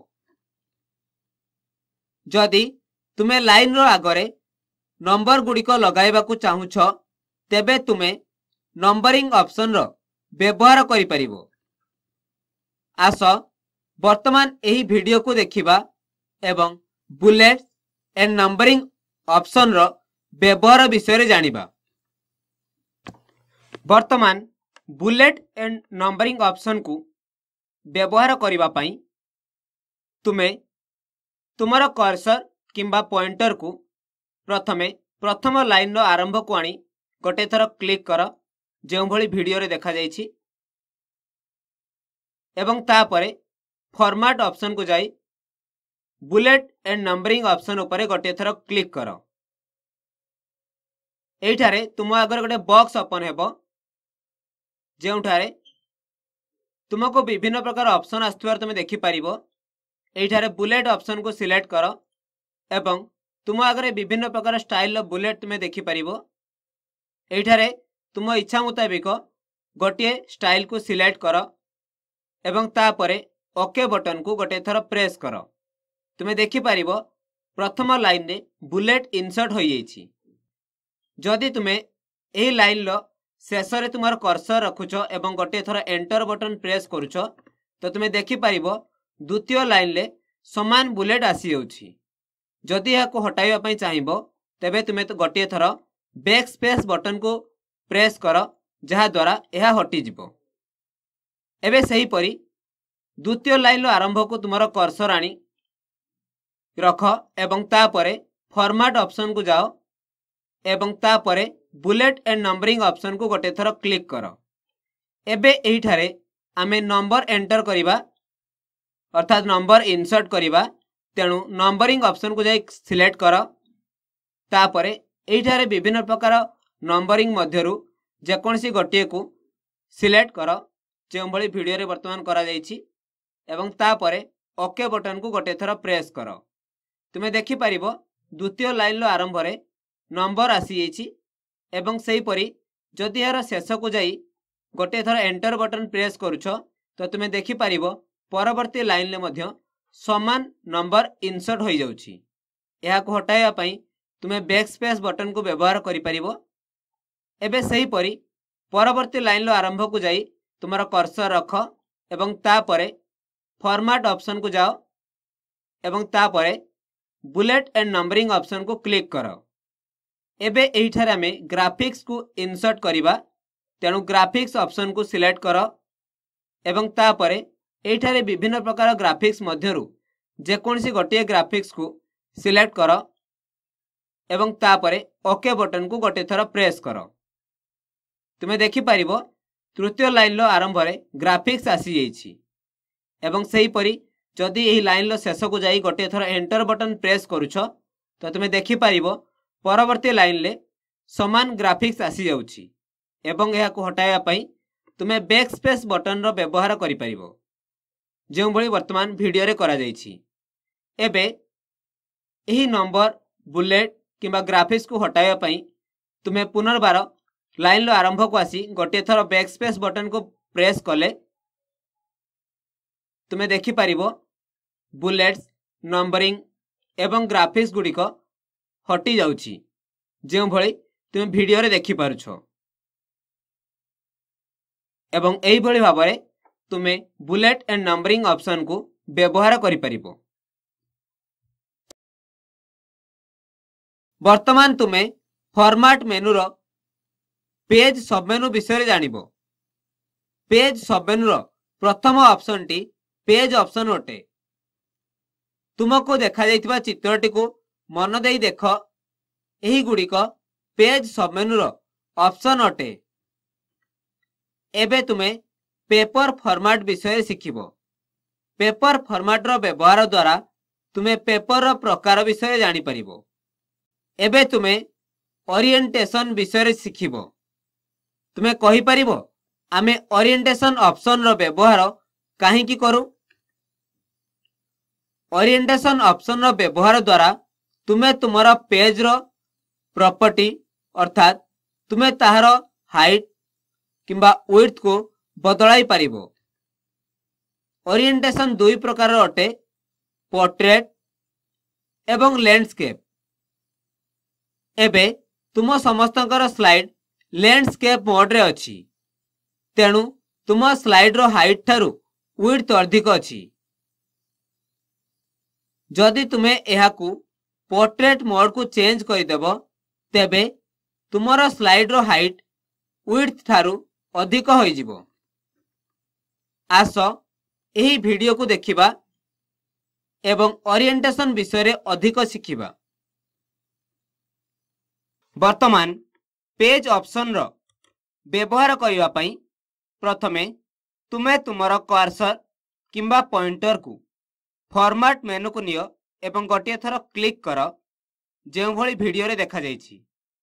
जदि तुमे लाइन रो आगरे नंबर गुडी को लगाइबा को चाहुछ तेबे तुमे नंबरिंग ऑप्शन रो व्यवहार करि पारिबो। आस वर्तमान एही वीडियो को देखिबा एवं बुलेट एंड नंबरिंग ऑप्शन रो व्यवहार विषय रे जानिबा। वर्तमान बुलेट एंड नंबरिंग ऑप्शन को व्यवहार करिबा पई तुमे तुमर कर्सर किंबा पॉइंटर को प्रथम लाइन रो आरंभ को आनी गोटे थर क्लिक कर जो भली वीडियो रे देखा जाइछि एवं तापरे फॉर्मेट ऑप्शन को जाई बुलेट एंड नंबरिंग ऑप्शन उपरे गोटे थर क्लिक कर। एठारे तुम आगर गोटे बॉक्स ओपन हेबो जेउठारे तुमको विभिन्न प्रकार ऑप्शन आस्तुवार तुम देखि पारिबो। एठारे बुलेट ऑप्शन को सिलेक्ट कर एवं तुम आगरे विभिन्न प्रकार स्टाइल रो बुलेट तुम देखि पारिबो। एठारे तुम इच्छा मुताबिक गोटे स्टाइल को सिलेक्ट कर एवं तापरे ओके बटन को गोटे थर प्रेस कर। तुम देखि पारिबो प्रथम लाइन रे बुलेट इंसर्ट होई जाइछि। जदि तुमे एही लाइन लो शेष रे तुमार कर्सर रखुछ एवं गोटे थर एंटर बटन प्रेस करूछ तो तुमे देखि पारिबो द्वितीय लाइन रे समान बुलेट आसी जाउछि। जदि या को हटाइबा पई चाहिबो तेबे तुमे तो गोटे थर बैक स्पेस बटन को प्रेस कर जहा द्वारा यह हटि जिवो। एबे सही परी द्वितीय लाइन रो आरंभ को तुमार कर्सर आनी रख एवं तापरे फॉर्मेट ऑप्शन को जाओ एवं तापरे बुलेट एंड नंबरिंग ऑप्शन को गोटे थर क्लिक कर। एबे एही ठारे आमे नंबर एंटर करिबा अर्थात नंबर इंसर्ट करिबा तेणु नंबरिंग ऑप्शन को जाई सिलेक्ट कर। तापरे एही ठारे विभिन्न प्रकार नंबरिंग मध्यरु जेकोनसी गोटे को सिलेक्ट कर जो भली वीडियो रे वर्तमान करा जाइछि एवं तापरे ओके बटन को गोटे थर प्रेस कर। तुमे देखि पारिबो द्वितीय लाइन लो आरंभ रे नंबर आसी जाइछि एवं सही परी जदि यार शेष को जाई गोटे थर एंटर बटन प्रेस करूछ तो तुमे देखि पारिबो परवर्ती लाइन ले मध्य समान नंबर इंसर्ट होई जाउछि। एहा को हटाइबा पई तुमे बैक स्पेस बटन को व्यवहार करि पारिबो। एबे सही परी परवर्ती लाइन लो आरंभ को जाई तुमार कर्सर रख एवं तापरे फॉर्मेट ऑप्शन को जाओ एवं तापरे बुलेट एंड नंबरिंग ऑप्शन को क्लिक कर। एबे एही ठारे आमे ग्राफिक्स को इंसर्ट करिबा तेणु ग्राफिक्स ऑप्शन को सिलेक्ट कर एवं तापरे एही ठारे विभिन्न प्रकार ग्राफिक्स मध्यरु जेकोनसी गोटे ग्राफिक्स को सिलेक्ट कर एवं तापरे ओके बटन को गोटे थर प्रेस कर। तुमे देखि पारिबो तृतीय लाइन लो आरंभ रे ग्राफिक्स आसी जाइछि एवं सही परी जदि एही लाइन लो शेष को जाई गोटे थर एंटर बटन प्रेस करूछ तो तुमे देखि पारिबो परवर्ती लाइन ले समान ग्राफिक्स आसी जाउछि एवं एहा को हटाइबा पई तुमे बैक स्पेस बटन रो व्यवहार करि पारिबो जो भली वर्तमान वीडियो रे करा जाइछि। एबे एही नंबर बुलेट किंबा ग्राफिक्स को हटाइबा पई तुमे पुनर्बार लाइन लो आरंभ को आसी गोटे थर बैक स्पेस बटन को प्रेस कले तुमे देखि पारिबो बुलेट्स नंबरिंग एवं ग्राफिक्स गुडी को हटी जाउछि जो भली तुमे वीडियो रे देखि पारुछो। एवं एही भली भाबरे तुमे बुलेट एंड नंबरिंग ऑप्शन को व्यवहार करि परिबो। वर्तमान तुमे फॉर्मेट मेनू रो पेज सब मेनू विषय जानिबो। पेज सब मेनू रो प्रथम ऑप्शन टी पेज ऑप्शन अटे। तुमको देखा जाइतिबा चित्रटी को मन देई देख एही गुडी को पेज सब मेनू रो ऑप्शन अटे। एबे तुमे पेपर फॉर्मेट विषय शिखिबो। पेपर फॉर्मेट रो व्यवहार द्वारा तुमे पेपर रो प्रकार विषय जानि परिबो। एबे तुमे ओरिएंटेशन विषय शिखिबो। तुमे कहि परिबो आमे ओरिएंटेशन ऑप्शन रो व्यवहार काहे की करू। ओरिएंटेशन ऑप्शन रो व्यवहार द्वारा तुमे तुमर पेज रो प्रॉपर्टी अर्थात तुमे ताहार हाइट किंबा विड्थ को बदलाई पारिबो। ओरिएंटेशन दुई प्रकार अटे, पोर्ट्रेट एवं लैंडस्केप। एबे तुम समस्तंकर स्लाइड लैंडस्केप मोड रे अछि, तेणु तुम स्लाइड रो हाइट थारु विड्थ अधिक अछि। जदि तुमे एहाकू पोर्ट्रेट मोड को चेंज कर देबो तेबे तुमर स्लाइड रो हाइट विड्थ थारु अधिक होई जिवो। आसो एही वीडियो को देखिबा एवं ओरिएंटेशन विषय रे अधिक शिखिबा। वर्तमान पेज ऑप्शन रो व्यवहार करिवा पई प्रथमे तुमे तुमर कर्सर किंबा पॉइंटर को फॉर्मेट मेनू को नियो एवं गोटे थर क्लिक कर जेउ भली वीडियो रे देखा जायछि।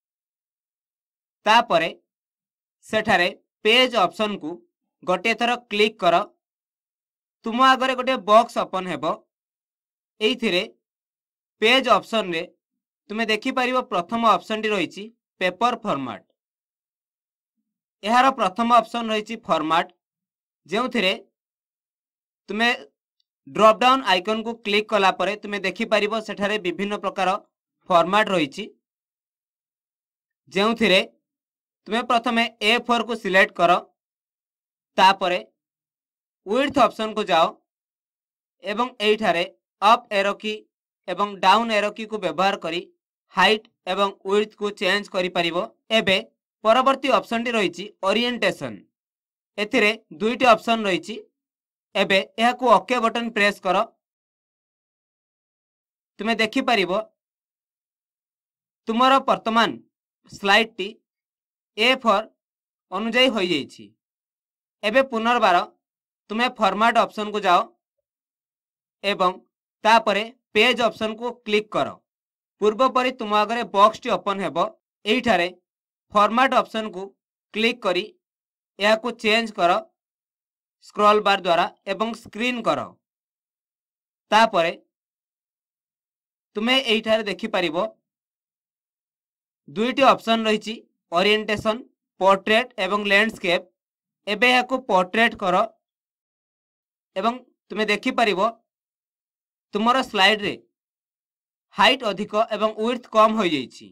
तापरे सेठारे पेज ऑप्शन को गोटे थर क्लिक कर तुम आगरे गोटे बॉक्स ओपन हेबो। एइथिरे पेज ऑप्शन रे तुमे देखि परिबो प्रथम ऑप्शन टी रहिछि पेपर फॉर्मेट। एहार प्रथम ऑप्शन रहिछि फॉर्मेट, जेउथिरे तुमे ड्रॉप डाउन आइकन को क्लिक कला परे तुमे देखि परिबो सेठारे विभिन्न प्रकार फॉर्मेट रहिछि, जेउथिरे तुमे प्रथमे A4 को सिलेक्ट करो, तापरे विड्थ ऑप्शन को जाओ एवं एइठारे अप एरो की एवं डाउन एरो की को व्यवहार करी हाइट एवं विड्थ को चेंज करि परिबो। एबे परवर्ती ऑप्शन टी रहिछि ओरिएंटेशन। एथिरे दुईटी ऑप्शन रहिछि। एबे एहा को ओके बटन प्रेस करो। तुमे देखि परिबो तुमरो वर्तमान स्लाइड टी A4 अनुଯାयी होई जाइछि। एबे पुनर्बार तुमे फॉर्मेट ऑप्शन को जाओ एवं तापरे पेज ऑप्शन को क्लिक करो। पूर्व परि तुम आगरे बॉक्स टी ओपन हेबो। एइठारे फॉर्मेट ऑप्शन को क्लिक करी एहा को चेंज करो स्क्रॉल बार द्वारा एवं स्क्रीन करो। तापरे तुमे एइठारे देखि परिबो दुईटी ऑप्शन रहिछि ओरिएंटेशन, पोर्ट्रेट एवं लैंडस्केप। एबे एहा को पोर्ट्रेट करो एवं तुमे देखि परिबो तुमरो स्लाइड रे हाइट अधिक एवं विड्थ कम होई जाइछि।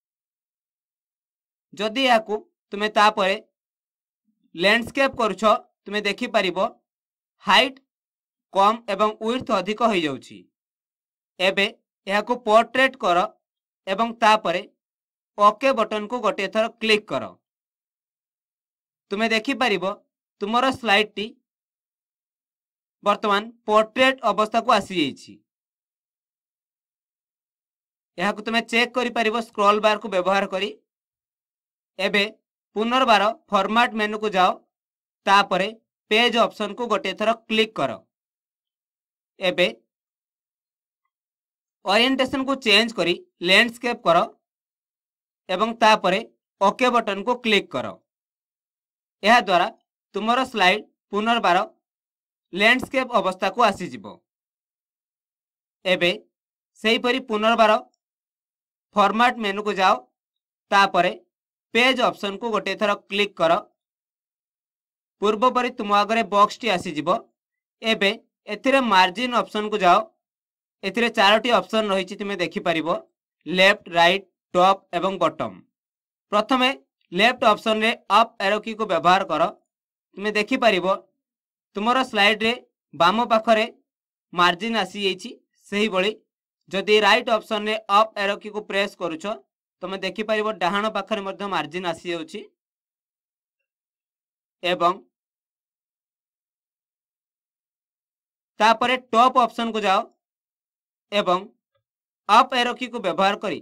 जदि एहा को तुमे तापरे लैंडस्केप करूछो तुमे देखि परिबो हाइट कम एवं विड्थ अधिक होई जाउछि। एबे एहा को पोर्ट्रेट करो एवं तापरे ओके बटन को गोटे थर क्लिक करो। तुमे देखि परिबो तुमरो स्लाइड टी वर्तमान पोर्ट्रेट अवस्था को आसी जाइछि। एहा को तुमे चेक करि परिबो स्क्रॉल बार को व्यवहार करी। एबे पुनर्बार फॉर्मेट मेनू को जाओ, तापरे पेज ऑप्शन को गोटे थर क्लिक करो। एबे ओरिएंटेशन को चेंज करी लैंडस्केप करो एवं तापरे ओके बटन को क्लिक करो। एहा द्वारा तुमरो स्लाइड पुनर्बार लैंडस्केप अवस्था को आसी जिवो। एबे सेही परि पुनर्बार फॉर्मेट मेनू को जाओ, तापरे पेज ऑप्शन को गोटे थर क्लिक करो। पूर्व परि तुम आगरे बॉक्स टी आसी जिवो। एबे एथिरे मार्जिन ऑप्शन को जाओ। एथिरे चारोटी ऑप्शन रहिछि तुमे देखि परिबो लेफ्ट, राइट, टॉप एवं बॉटम। प्रथमे लेफ्ट ऑप्शन रे अप एरो की को व्यवहार करो। तुमे देखि परिबो तुमरो स्लाइड रे बाम पाखरे मार्जिन आसी जाइछि। सेही बळी जदि राइट ऑप्शन रे अप एरो की को प्रेस करूछो तुमे देखि परिबो डाहाण पाखरे मध्ये मार्जिन आसी जाउछि। एवं तापरे टॉप ऑप्शन को जाओ एवं अप एरो की को व्यवहार करी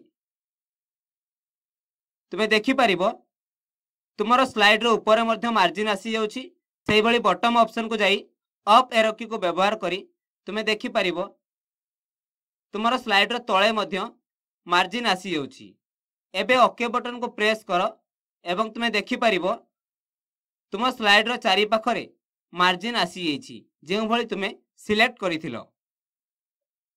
तुमे देखि परिबो तुमरो स्लाइड रो ऊपर मध्ये मार्जिन आसी जाउछि। सेही बळी बॉटम ऑप्शन को जाई अप एरो की को व्यवहार करी तुमे देखि परिबो तुमरो स्लाइड रो तळे मध्ये मार्जिन आसी जाउछि। एबे ओके बटन को प्रेस करो एवं तुमे देखि परिबो तुम स्लाइड रो चारि पाखरे मार्जिन आसी जाइछि जेउ भली तुमे सिलेक्ट करिथिलो।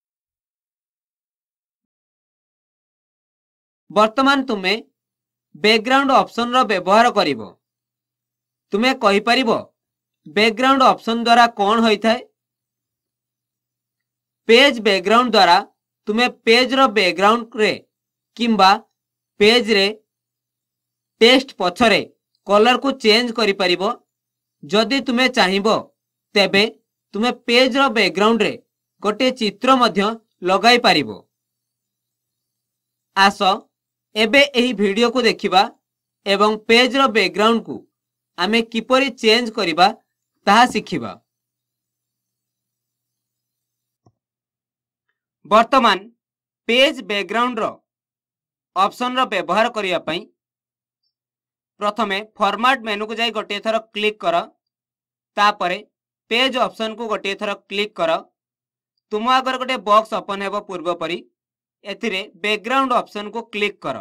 वर्तमान तुमे बैकग्राउंड ऑप्शन रो व्यवहार करिवो। तुमे कहि परिबो बैकग्राउंड ऑप्शन द्वारा कौन होई थाए? पेज बैकग्राउंड द्वारा तुमे पेज रो बैकग्राउंड रे किंबा पेज रे टेक्स्ट पछरे कलर को चेंज करि परिबो। जदि तुमे चाहिबो तेबे तुमे पेज रो बैकग्राउंड रे गोटे चित्र मध्य लगाई पारिबो। आस एबे एही वीडियो को देखिबा एवं पेज रो बैकग्राउंड को आमे किपरि चेंज करिबा ताहा सिखिबा। वर्तमान पेज बैकग्राउंड रो ऑप्शन रो व्यवहार करिया पई प्रथमे फॉर्मेट मेनू को जाई गोटे थर क्लिक कर, तापरे पेज ऑप्शन को गोटे थर क्लिक कर। तुम आगर गोटे बॉक्स ओपन हेबो पूर्व परी। एथिरे बैकग्राउंड ऑप्शन को क्लिक कर।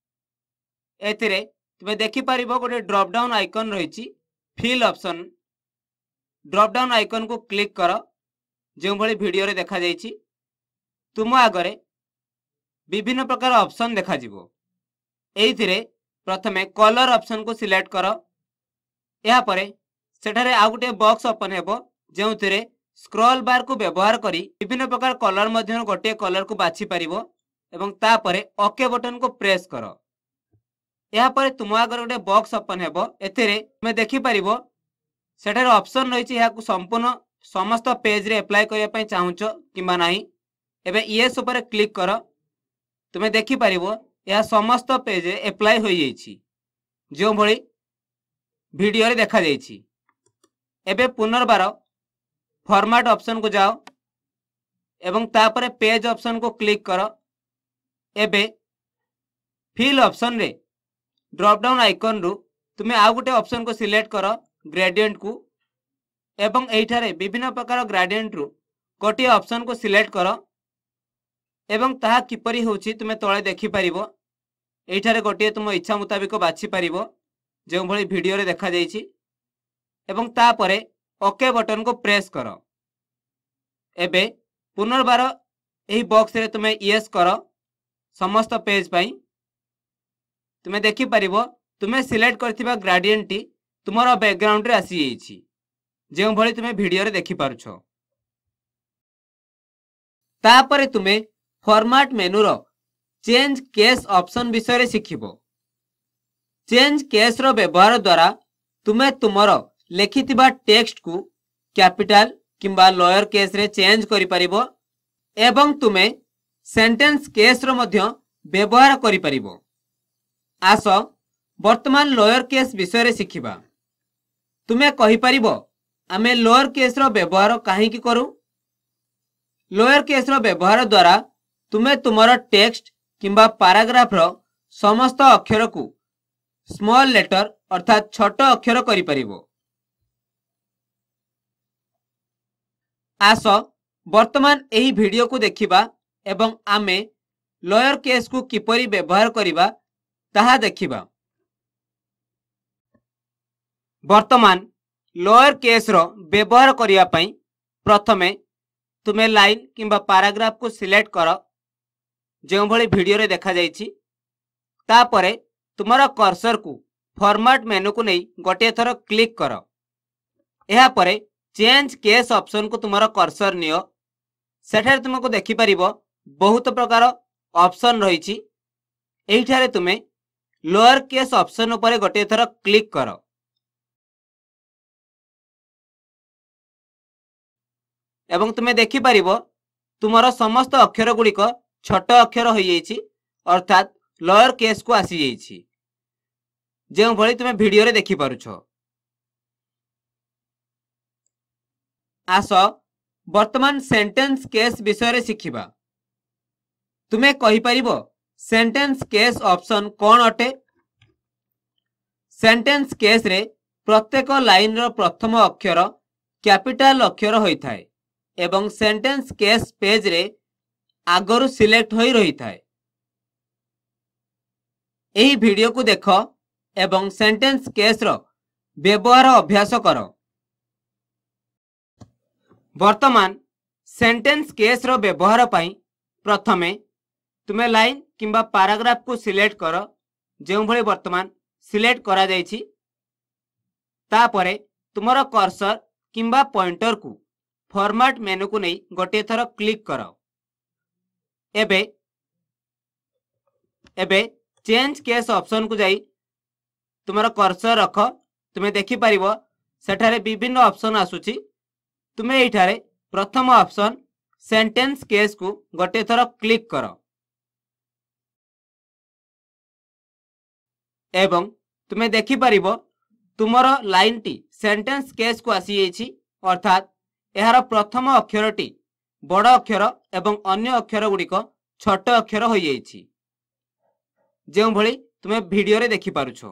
एथिरे तुमे देखि परिबो गोटे ड्रॉप डाउन आइकन रहिछि fill option. Drop down icon को क्लिक कर। जो भली वीडियो रे देखा जाइछि तुम आगरे विभिन्न प्रकार ऑप्शन देखा जिवो। एथिरे प्रथमे कलर ऑप्शन को सिलेक्ट कर। या परे सेठारे आ गोटे बॉक्स ओपन हेबो जेउथिरे स्क्रॉल बार को व्यवहार करी विभिन्न प्रकार कलर मध्य गोटे कलर को बाछि परिबो एवं तापरे ओके बटन को प्रेस कर। या परे तुम आगर गोटे बॉक्स ओपन हेबो। एथिरे तुमे देखि परिबो सेठारे ऑप्शन रहिछि याकू संपूर्ण समस्त पेज रे अप्लाई करिया पई चाहुचो किबा नाही। एबे यस ऊपर क्लिक कर। तुमे देखि परिबो यह समस्त पेज रे अप्लाई होई जाइछि जो भली वीडियो रे देखा जाइछि। एबे पुनर्बार फॉर्मेट ऑप्शन को जाओ एवं तापरे पेज ऑप्शन को क्लिक कर। एबे फिल ऑप्शन रे ड्रॉप डाउन आइकन रु तुमे आ गोटे ऑप्शन को सिलेक्ट कर ग्रेडियंट को एवं एठारे विभिन्न प्रकार ग्रेडियंट रु गोटे ऑप्शन को सिलेक्ट कर एवं ताहा किपरि होछि तुमे तळे देखि परिबो। एठारे गोटे तुम इच्छा मुताबिक बाछि परिबो जो भली वीडियो रे देखा जाइछि एवं तापरे ओके बटन को प्रेस कर। एबे पुनर्बार एही बॉक्स रे तुमे यस कर समस्त पेज पई। तुमे देखि परिबो तुमे सिलेक्ट करथिबा ग्रेडियंट टी तुमरो बैकग्राउंड रे आसी जाइछि जो भली तुमे वीडियो रे देखि पारुछो। तापरे तुमे फॉर्मेट मेनू रो चेंज केस ऑप्शन विषय रे सिखिबो। चेंज केस रो व्यवहार द्वारा तुमे तुमरो लिखिथिबा टेक्स्ट को कैपिटल किंबा लोअर केस रे चेंज करि परिबो एवं तुमे सेंटेंस केस रो मध्य व्यवहार करि परिबो। आस वर्तमान लोअर केस विषय रे सिखिबा। तुमे कहि परिबो आमे लोअर केस रो व्यवहार काहे की करू? लोअर केस रो व्यवहार द्वारा तुमे तुमरो टेक्स्ट किंबा पैराग्राफ रो समस्त अक्षर को स्मॉल लेटर अर्थात छोट अक्षर करि परिबो। आस वर्तमान एही वीडियो को देखिबा एवं आमे लोअर केस को किपरि व्यवहार करिबा ताहा देखिबा। वर्तमान लोअर केस रो व्यवहार करिया पई प्रथमे तुमे लाइन किंबा पैराग्राफ को सिलेक्ट कर जो भली वीडियो रे देखा जाइछि। तापरे तुमरा कर्सर को फॉर्मेट मेनू को नहीं गोटे थर क्लिक कर। एहा परे चेंज केस ऑप्शन को तुमरा कर्सर नियो। सेठारे तुमको देखि परिबो बहुत प्रकार ऑप्शन रहिछि। एहिठारे तुमे लोअर केस ऑप्शन ऊपर गोटे थर क्लिक कर। एवं तुमे देखि परिबो तुमरा समस्त अक्षर गुड़िक छोट अक्षर हो जाइछि अर्थात लोअर केस को आसी जाइछि जो भली तुमे वीडियो रे देखि पारुछो। आस वर्तमान सेंटेंस केस विषय रे सिखिबा। तुमे कहि परिबो सेंटेंस केस ऑप्शन कौन अटे? सेंटेंस केस रे प्रत्येक लाइन रो प्रथम अक्षर कैपिटल अक्षर होई थाए एवं सेंटेंस केस पेज रे आगरु सिलेक्ट होई रही थाए। एही वीडियो को देख एवं सेंटेंस केस रो व्यवहार अभ्यास कर। वर्तमान सेंटेंस केस रो व्यवहार पई प्रथमे तुमे लाइन किंबा पैराग्राफ को सिलेक्ट कर जो भली वर्तमान सिलेक्ट करा जायछि तापरे तुमर कर्सर किंबा पॉइंटर को फॉर्मेट मेनू को नहीं गोटे थर क्लिक कर एबे एबे चेंज केस ऑप्शन को जाई तुमर कर्सर रख तुमे देखि परिबो सेठारे विभिन्न ऑप्शन आसुची तुमे एठारे प्रथम ऑप्शन सेंटेंस केस को गोटे थर क्लिक कर एवं तुमे देखि परिबो तुमर लाइन टी सेंटेंस केस को आसी जाइछि अर्थात एहार प्रथम अक्षरटी बड़ अक्षर एवं अन्य अक्षर गुड़िक छोट अक्षर हो जाइछि जो भली तुमे वीडियो रे देखि पारुछो।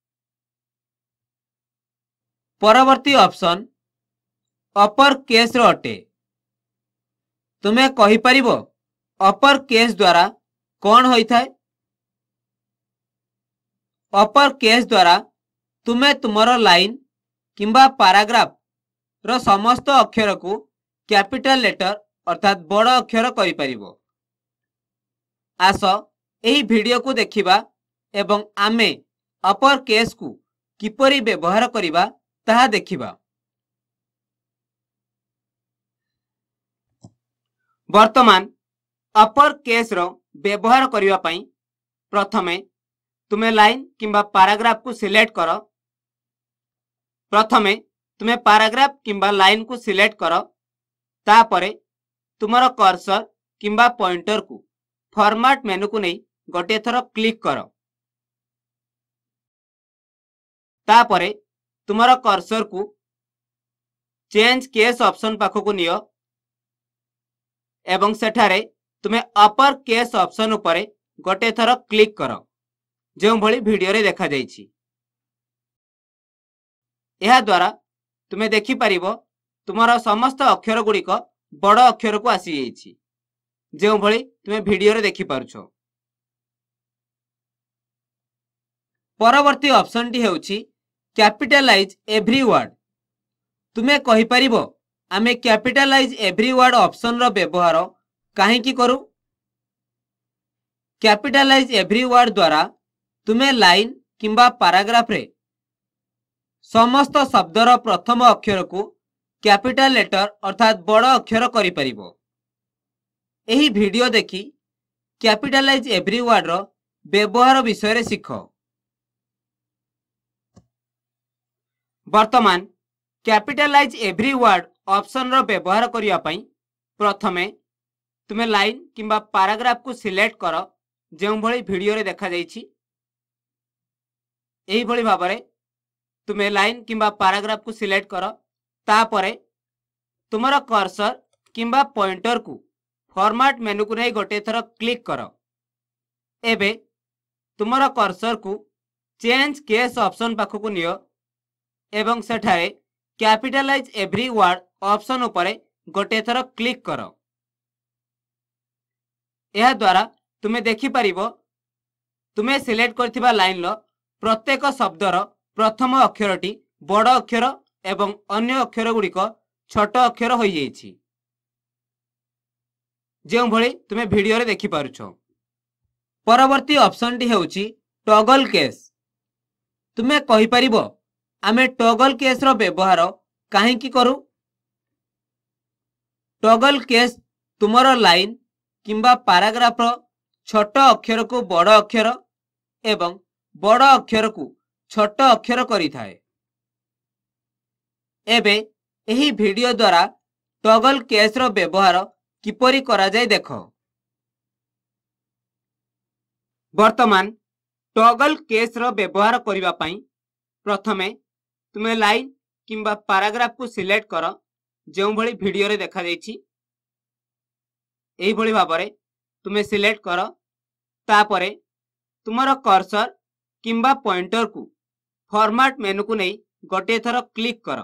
परवर्ती ऑप्शन अपर केस रो अटे तुमे कहि परिबो अपर केस द्वारा कौन होई थाए। अपर केस द्वारा तुमे तुमर लाइन किंबा पैराग्राफ रो समस्त अक्षर को कैपिटल लेटर अर्थात बड़ अक्षर करि परिबो। आस एही वीडियो को देखिबा एवं आमे अपर केस को किपरि व्यवहार करिबा ताहा देखिबा। वर्तमान अपर केस रो व्यवहार करिबा पई प्रथमे तुमे लाइन किंबा पैराग्राफ को सिलेक्ट कर प्रथमे तुमे पैराग्राफ किंबा लाइन को सिलेक्ट कर तापरे तुमर कर्सर किंबा पॉइंटर को फॉर्मेट मेनू को नहीं गोटे थर क्लिक कर तापरे तुमर कर्सर को चेंज केस ऑप्शन पाखो को नियो एवं सेठारे तुमे अपर केस ऑप्शन उपरे गोटे थर क्लिक कर जो भली वीडियो रे देखा जाइछि। एहा द्वारा तुमे देखि परिबो तुमर समस्त अक्षर गुड़िक बड़ अक्षर को आसी जाइछि जो भली तुमे वीडियो रे देखि पारुछो। परवर्ती ऑप्शन टी हेउछि कैपिटलाइज एवरी वर्ड तुमे कहि परिबो आमे कैपिटलाइज एवरी वर्ड ऑप्शन रो व्यवहार काहे की करू। कैपिटलाइज एवरी वर्ड द्वारा तुमे लाइन किंबा पैराग्राफ रे समस्त शब्दर प्रथम अक्षर को कैपिटल लेटर अर्थात बड़ अक्षर करि परिबो। एही वीडियो देखि कैपिटलाइज एवरी वर्ड रो व्यवहार विषय रे सिख। वर्तमान कैपिटलाइज एवरी वर्ड ऑप्शन रो व्यवहार करिया पई प्रथमे तुमे लाइन किंबा पैराग्राफ को सिलेक्ट कर जो भली वीडियो रे देखा जाइछि एही भली भाबरे तुमे लाइन किंबा पैराग्राफ को सिलेक्ट कर तापरे तुमर कर्सर किंबा पॉइंटर को फॉर्मेट मेनू को नहीं गोटे थर क्लिक कर एबे तुमर कर्सर को चेंज केस ऑप्शन पाखो को नियो एवं सेठारे कैपिटलाइज एवरी वर्ड ऑप्शन उपरे गोटे थर क्लिक कर। एहा द्वारा तुमे देखि परिबो तुमे सिलेक्ट करथिबा लाइन लो प्रत्येक शब्दर प्रथम अक्षरटी बड़ अक्षर एवं अन्य अक्षर गुड़िक छोट अक्षर हो जाइछि जो भली तुमे वीडियो रे देखि पारुछो। परवर्ती ऑप्शन टी हेउछि टॉगल केस तुमे कहि परिबो आमे टॉगल केस रो व्यवहार काहे की करू। टॉगल केस तुमर लाइन किंबा पैराग्राफ रो छोट अक्षर को बड़ अक्षर एवं बड़ अक्षर को छोट अक्षर करि थाए। एबे एही वीडियो द्वारा टॉगल केस रो व्यवहार किपरि करा जाय देखो। वर्तमान टॉगल केस रो व्यवहार करिबा पई प्रथमे तुमे लाइन किंबा पैराग्राफ को सिलेक्ट कर जो भली वीडियो रे देखा जाइछि एही भली भाबरे तुमे सिलेक्ट कर तापरे तुमर कर्सर किंबा पॉइंटर को फॉर्मेट मेनू को नहीं गोटे थर क्लिक कर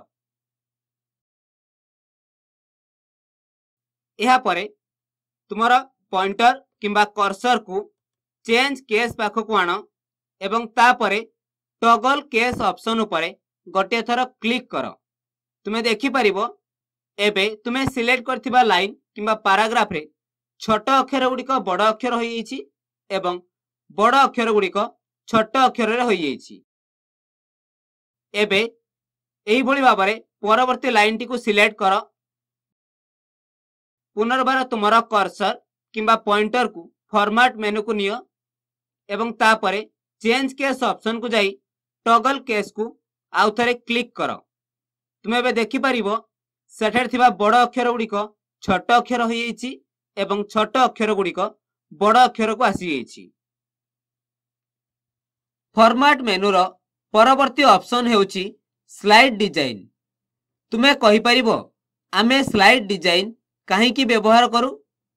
एहा परे तुमर पॉइंटर किंबा कर्सर को चेंज केस पाखो को आण एवं तापरे टॉगल केस ऑप्शन उपरे गोटे थर क्लिक कर तुमे देखि परिबो एबे तुमे सिलेक्ट करथिबा लाइन किंबा पैराग्राफ रे छोट अक्षर गुड़िक बड़ अक्षर हो जाइछि एवं बड़ अक्षर गुड़िक छोट अक्षर रे हो जाइछि। एबे एही भली भाबरे परवर्ती लाइन टी को सिलेक्ट कर पुनर्बार तुमर कर्सर किंबा पॉइंटर को फॉर्मेट मेनू को नियो एवं तापरे चेंज केस ऑप्शन को जाई टॉगल केस को आउ थरे क्लिक कर। तुम एबे देखि परिबो सेठर थिबा बड़ अक्षर गुड़िक छोट अक्षर हो जाइछि एवं छोट अक्षर गुड़िक बड़ अक्षर को आसी जाइछि। फॉर्मेट मेनू रो परवर्ती ऑप्शन हेउछि स्लाइड डिजाइन। तुमे कहि परिबो आमे स्लाइड डिजाइन काहे की व्यवहार करू।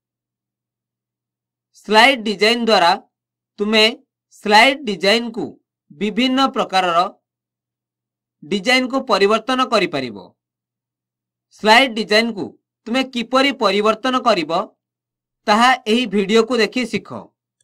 स्लाइड डिजाइन द्वारा तुमे स्लाइड डिजाइन को विभिन्न प्रकार डिजाइन को परिवर्तन करि परिबो। स्लाइड डिजाइन को तुमे किपरि परिवर्तन करिबो ताहा एही वीडियो को देखि सिखो।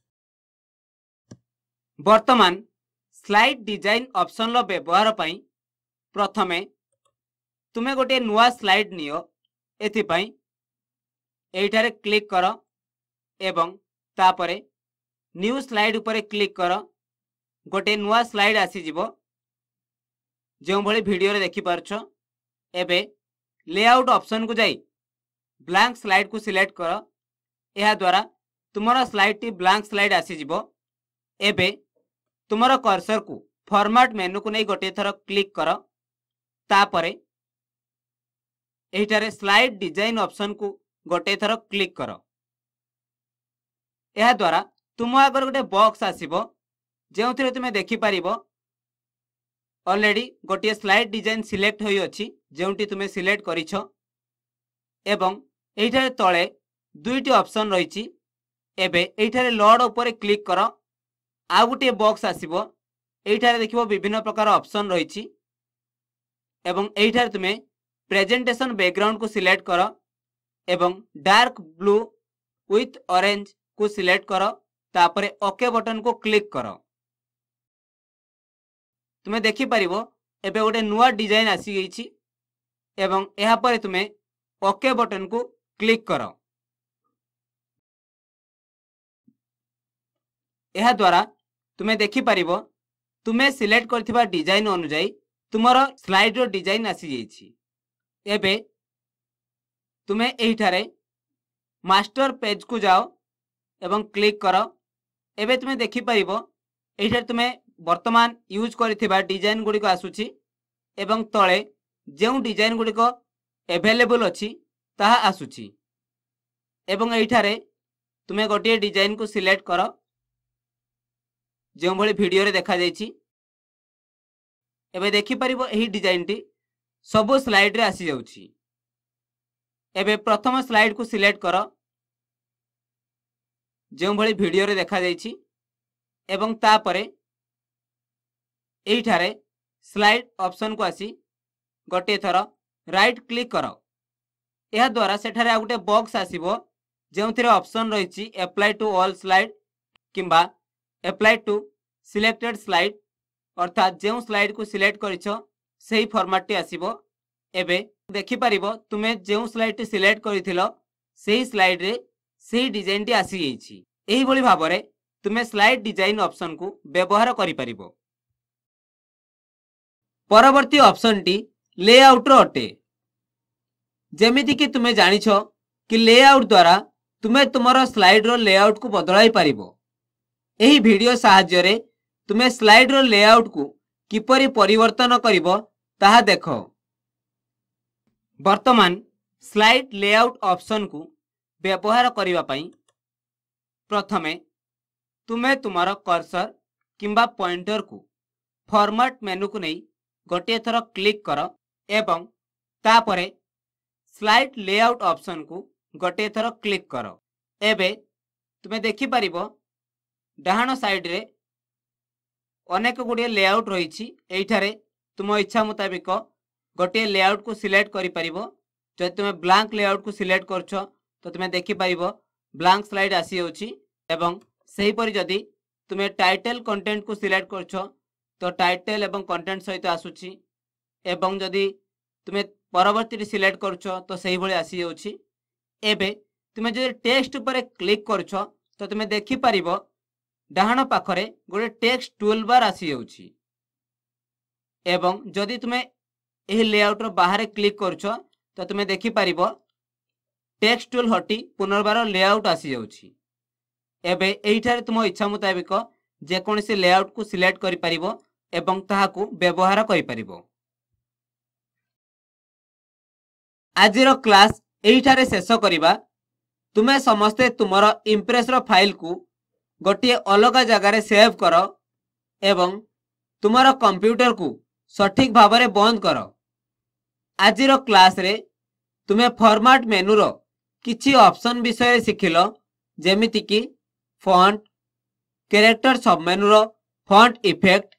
वर्तमान स्लाइड डिजाइन ऑप्शन लो व्यवहार पई प्रथमे तुमे गोटे नुआ स्लाइड नियो। एथि पई एठारे क्लिक कर एवं तापरे न्यू स्लाइड उपरे क्लिक कर। गोटे नुआ स्लाइड आसी जिवो जो भली वीडियो रे देखि पारछो। एबे लेआउट ऑप्शन को जाई ब्लैंक स्लाइड को सिलेक्ट कर। एहा द्वारा तुमरा स्लाइड टी ब्लैंक स्लाइड आसी जिवो। एबे तुमरा कर्सर को फॉर्मेट मेनू को नहीं गोटे थर क्लिक कर। तापरे एठारे स्लाइड डिजाइन ऑप्शन को गोटे थर क्लिक कर। एहा द्वारा तुम आगर गोटे बॉक्स आसीबो जो तुम देखि पारिबो ऑलरेडी गोटे स्लाइड डिजाइन सिलेक्ट होई अछि जेउटी तुमे सिलेक्ट करिछो एवं एठारे तळे दुईटी ऑप्शन रहिछि। एबे एठारे लोड ऊपर क्लिक कर। आ गोटे बॉक्स आसीबो एठारे देखिबो विभिन्न प्रकार ऑप्शन रहिछि एवं एठारे तुमे प्रेजेंटेशन बैकग्राउंड को सिलेक्ट कर एवं डार्क ब्लू विथ ऑरेंज को सिलेक्ट कर। तापरे ओके बटन को क्लिक कर। तुमे देखि परिबो एबे गोटे नुआ डिजाइन आसी गईछि एवं एहा परे तुमे ओके बटन को क्लिक कर। एहा द्वारा तुमे देखि परिबो तुमे सिलेक्ट करथिबा डिजाइन अनुसार तुमरो स्लाइड रो डिजाइन आसी गईछि। एबे तुमे एहिठारे मास्टर पेज को जाओ एवं क्लिक कर। एबे तुमे देखि परिबो एहिठारे तुमे वर्तमान यूज करथिबा डिजाइन गुडी को आसुछि एवं तळे जेउ डिजाइन गुडी को अवेलेबल अछि ताहा आसुछि एवं एहिठारे तुमे गोटे डिजाइन को सिलेक्ट कर जेउ भली वीडियो रे देखा जायछि। एबे देखि परिबो एही डिजाइन टी सब स्लाइड रे आसी जाउछि। एबे प्रथम स्लाइड को सिलेक्ट कर जेउ भली वीडियो रे देखा जायछि एवं तापरे एठारे स्लाइड ऑप्शन को आसी गोटे थर राइट क्लिक कर। यह द्वारा सेठारे आ गोटे बॉक्स आसीबो जेउथिरे ऑप्शन रहिछि अप्लाई टू ऑल स्लाइड किंबा अप्लाई टू सिलेक्टेड स्लाइड अर्थात जेउ स्लाइड को सिलेक्ट करिछो सेही फॉर्मेट टी आसीबो। एबे देखि परिबो तुमे जेउ स्लाइड टी सिलेक्ट करिथिलो सेही स्लाइड रे सेही डिजाइन टी आसी गईछि। एही भली भाबरे तुमे स्लाइड डिजाइन ऑप्शन को व्यवहार करि परिबो। परवर्ती ऑप्शन टी लेआउट रो अटे। जेमिति कि तुमे जानिछो कि लेआउट द्वारा तुमे तुमरो स्लाइड रो लेआउट को बदलाई परिबो। एही वीडियो सहाय्य रे तुमे स्लाइड रो लेआउट को किपरि परिवर्तन करिवो ताहा देखो। वर्तमान स्लाइड लेआउट ऑप्शन को व्यवहार करिवा पई प्रथमे तुमे तुमरो कर्सर किंबा पॉइंटर को फॉर्मेट मेनू को नहीं गोटे थर क्लिक कर एवं तापरे स्लाइड लेआउट ऑप्शन को गोटे थर क्लिक कर। एबे तुमे देखि परिबो डाहाण साइड रे अनेक गुड़िए लेआउट रही। एठारे तुम इच्छा मुताबिक गोटे लेआउट को सिलेक्ट करि परिबो। जदि तुमे ब्लैंक लेआउट को सिलेक्ट करछो तो तुमे देखि परिबो ब्लैंक स्लाइड आसी होछि एवं सही परि जदि तुमे टाइटल कंटेंट को सिलेक्ट करछो तो टाइटल एवं कंटेंट सहित आसुछि एवं जदि तुमे परवर्ती सिलेक्ट करछो तो सही भली आसी होछि। एबे तुमे जो टेक्स्ट पर क्लिक करुछ तो तुमे देखि परिबो डाहाण पाखरे गोटे टेक्स्ट टूल बार आसी जाउछि एवं जदि तुमे एही लेआउट रो बाहर क्लिक करुछ तो तुमे देखि परिबो टेक्स्ट टूल हटी पुनर्बार लेआउट आसी जाउछि। एबे एहिठारे तुम इच्छा मुताबिक जे कोनोसी लेआउट को सिलेक्ट करि परिबो एवं ताहाकू व्यवहार करि परिबो। आजिरो क्लास एहिठारे शेष करिबा। तुमे समस्ते तुमर इम्प्रेस रो फाइल को गोटे अलग जगार सेव कर एवं तुमर कंप्यूटर को सठिक भाव में बंद कर। आजिरो क्लास रे तुमे फॉर्मेट मेनू रो किछि ऑप्शन विषय शिखिलो जेमिति कि फॉन्ट, कैरेक्टर सब मेनू रो font effect,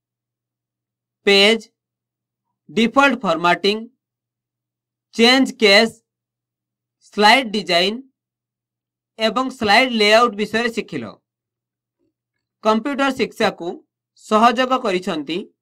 page, default formatting, change case, slide design एवं स्लाइड लेआउट विषय शिखिलो। कंप्यूटर शिक्षा को सहयोग करिसंती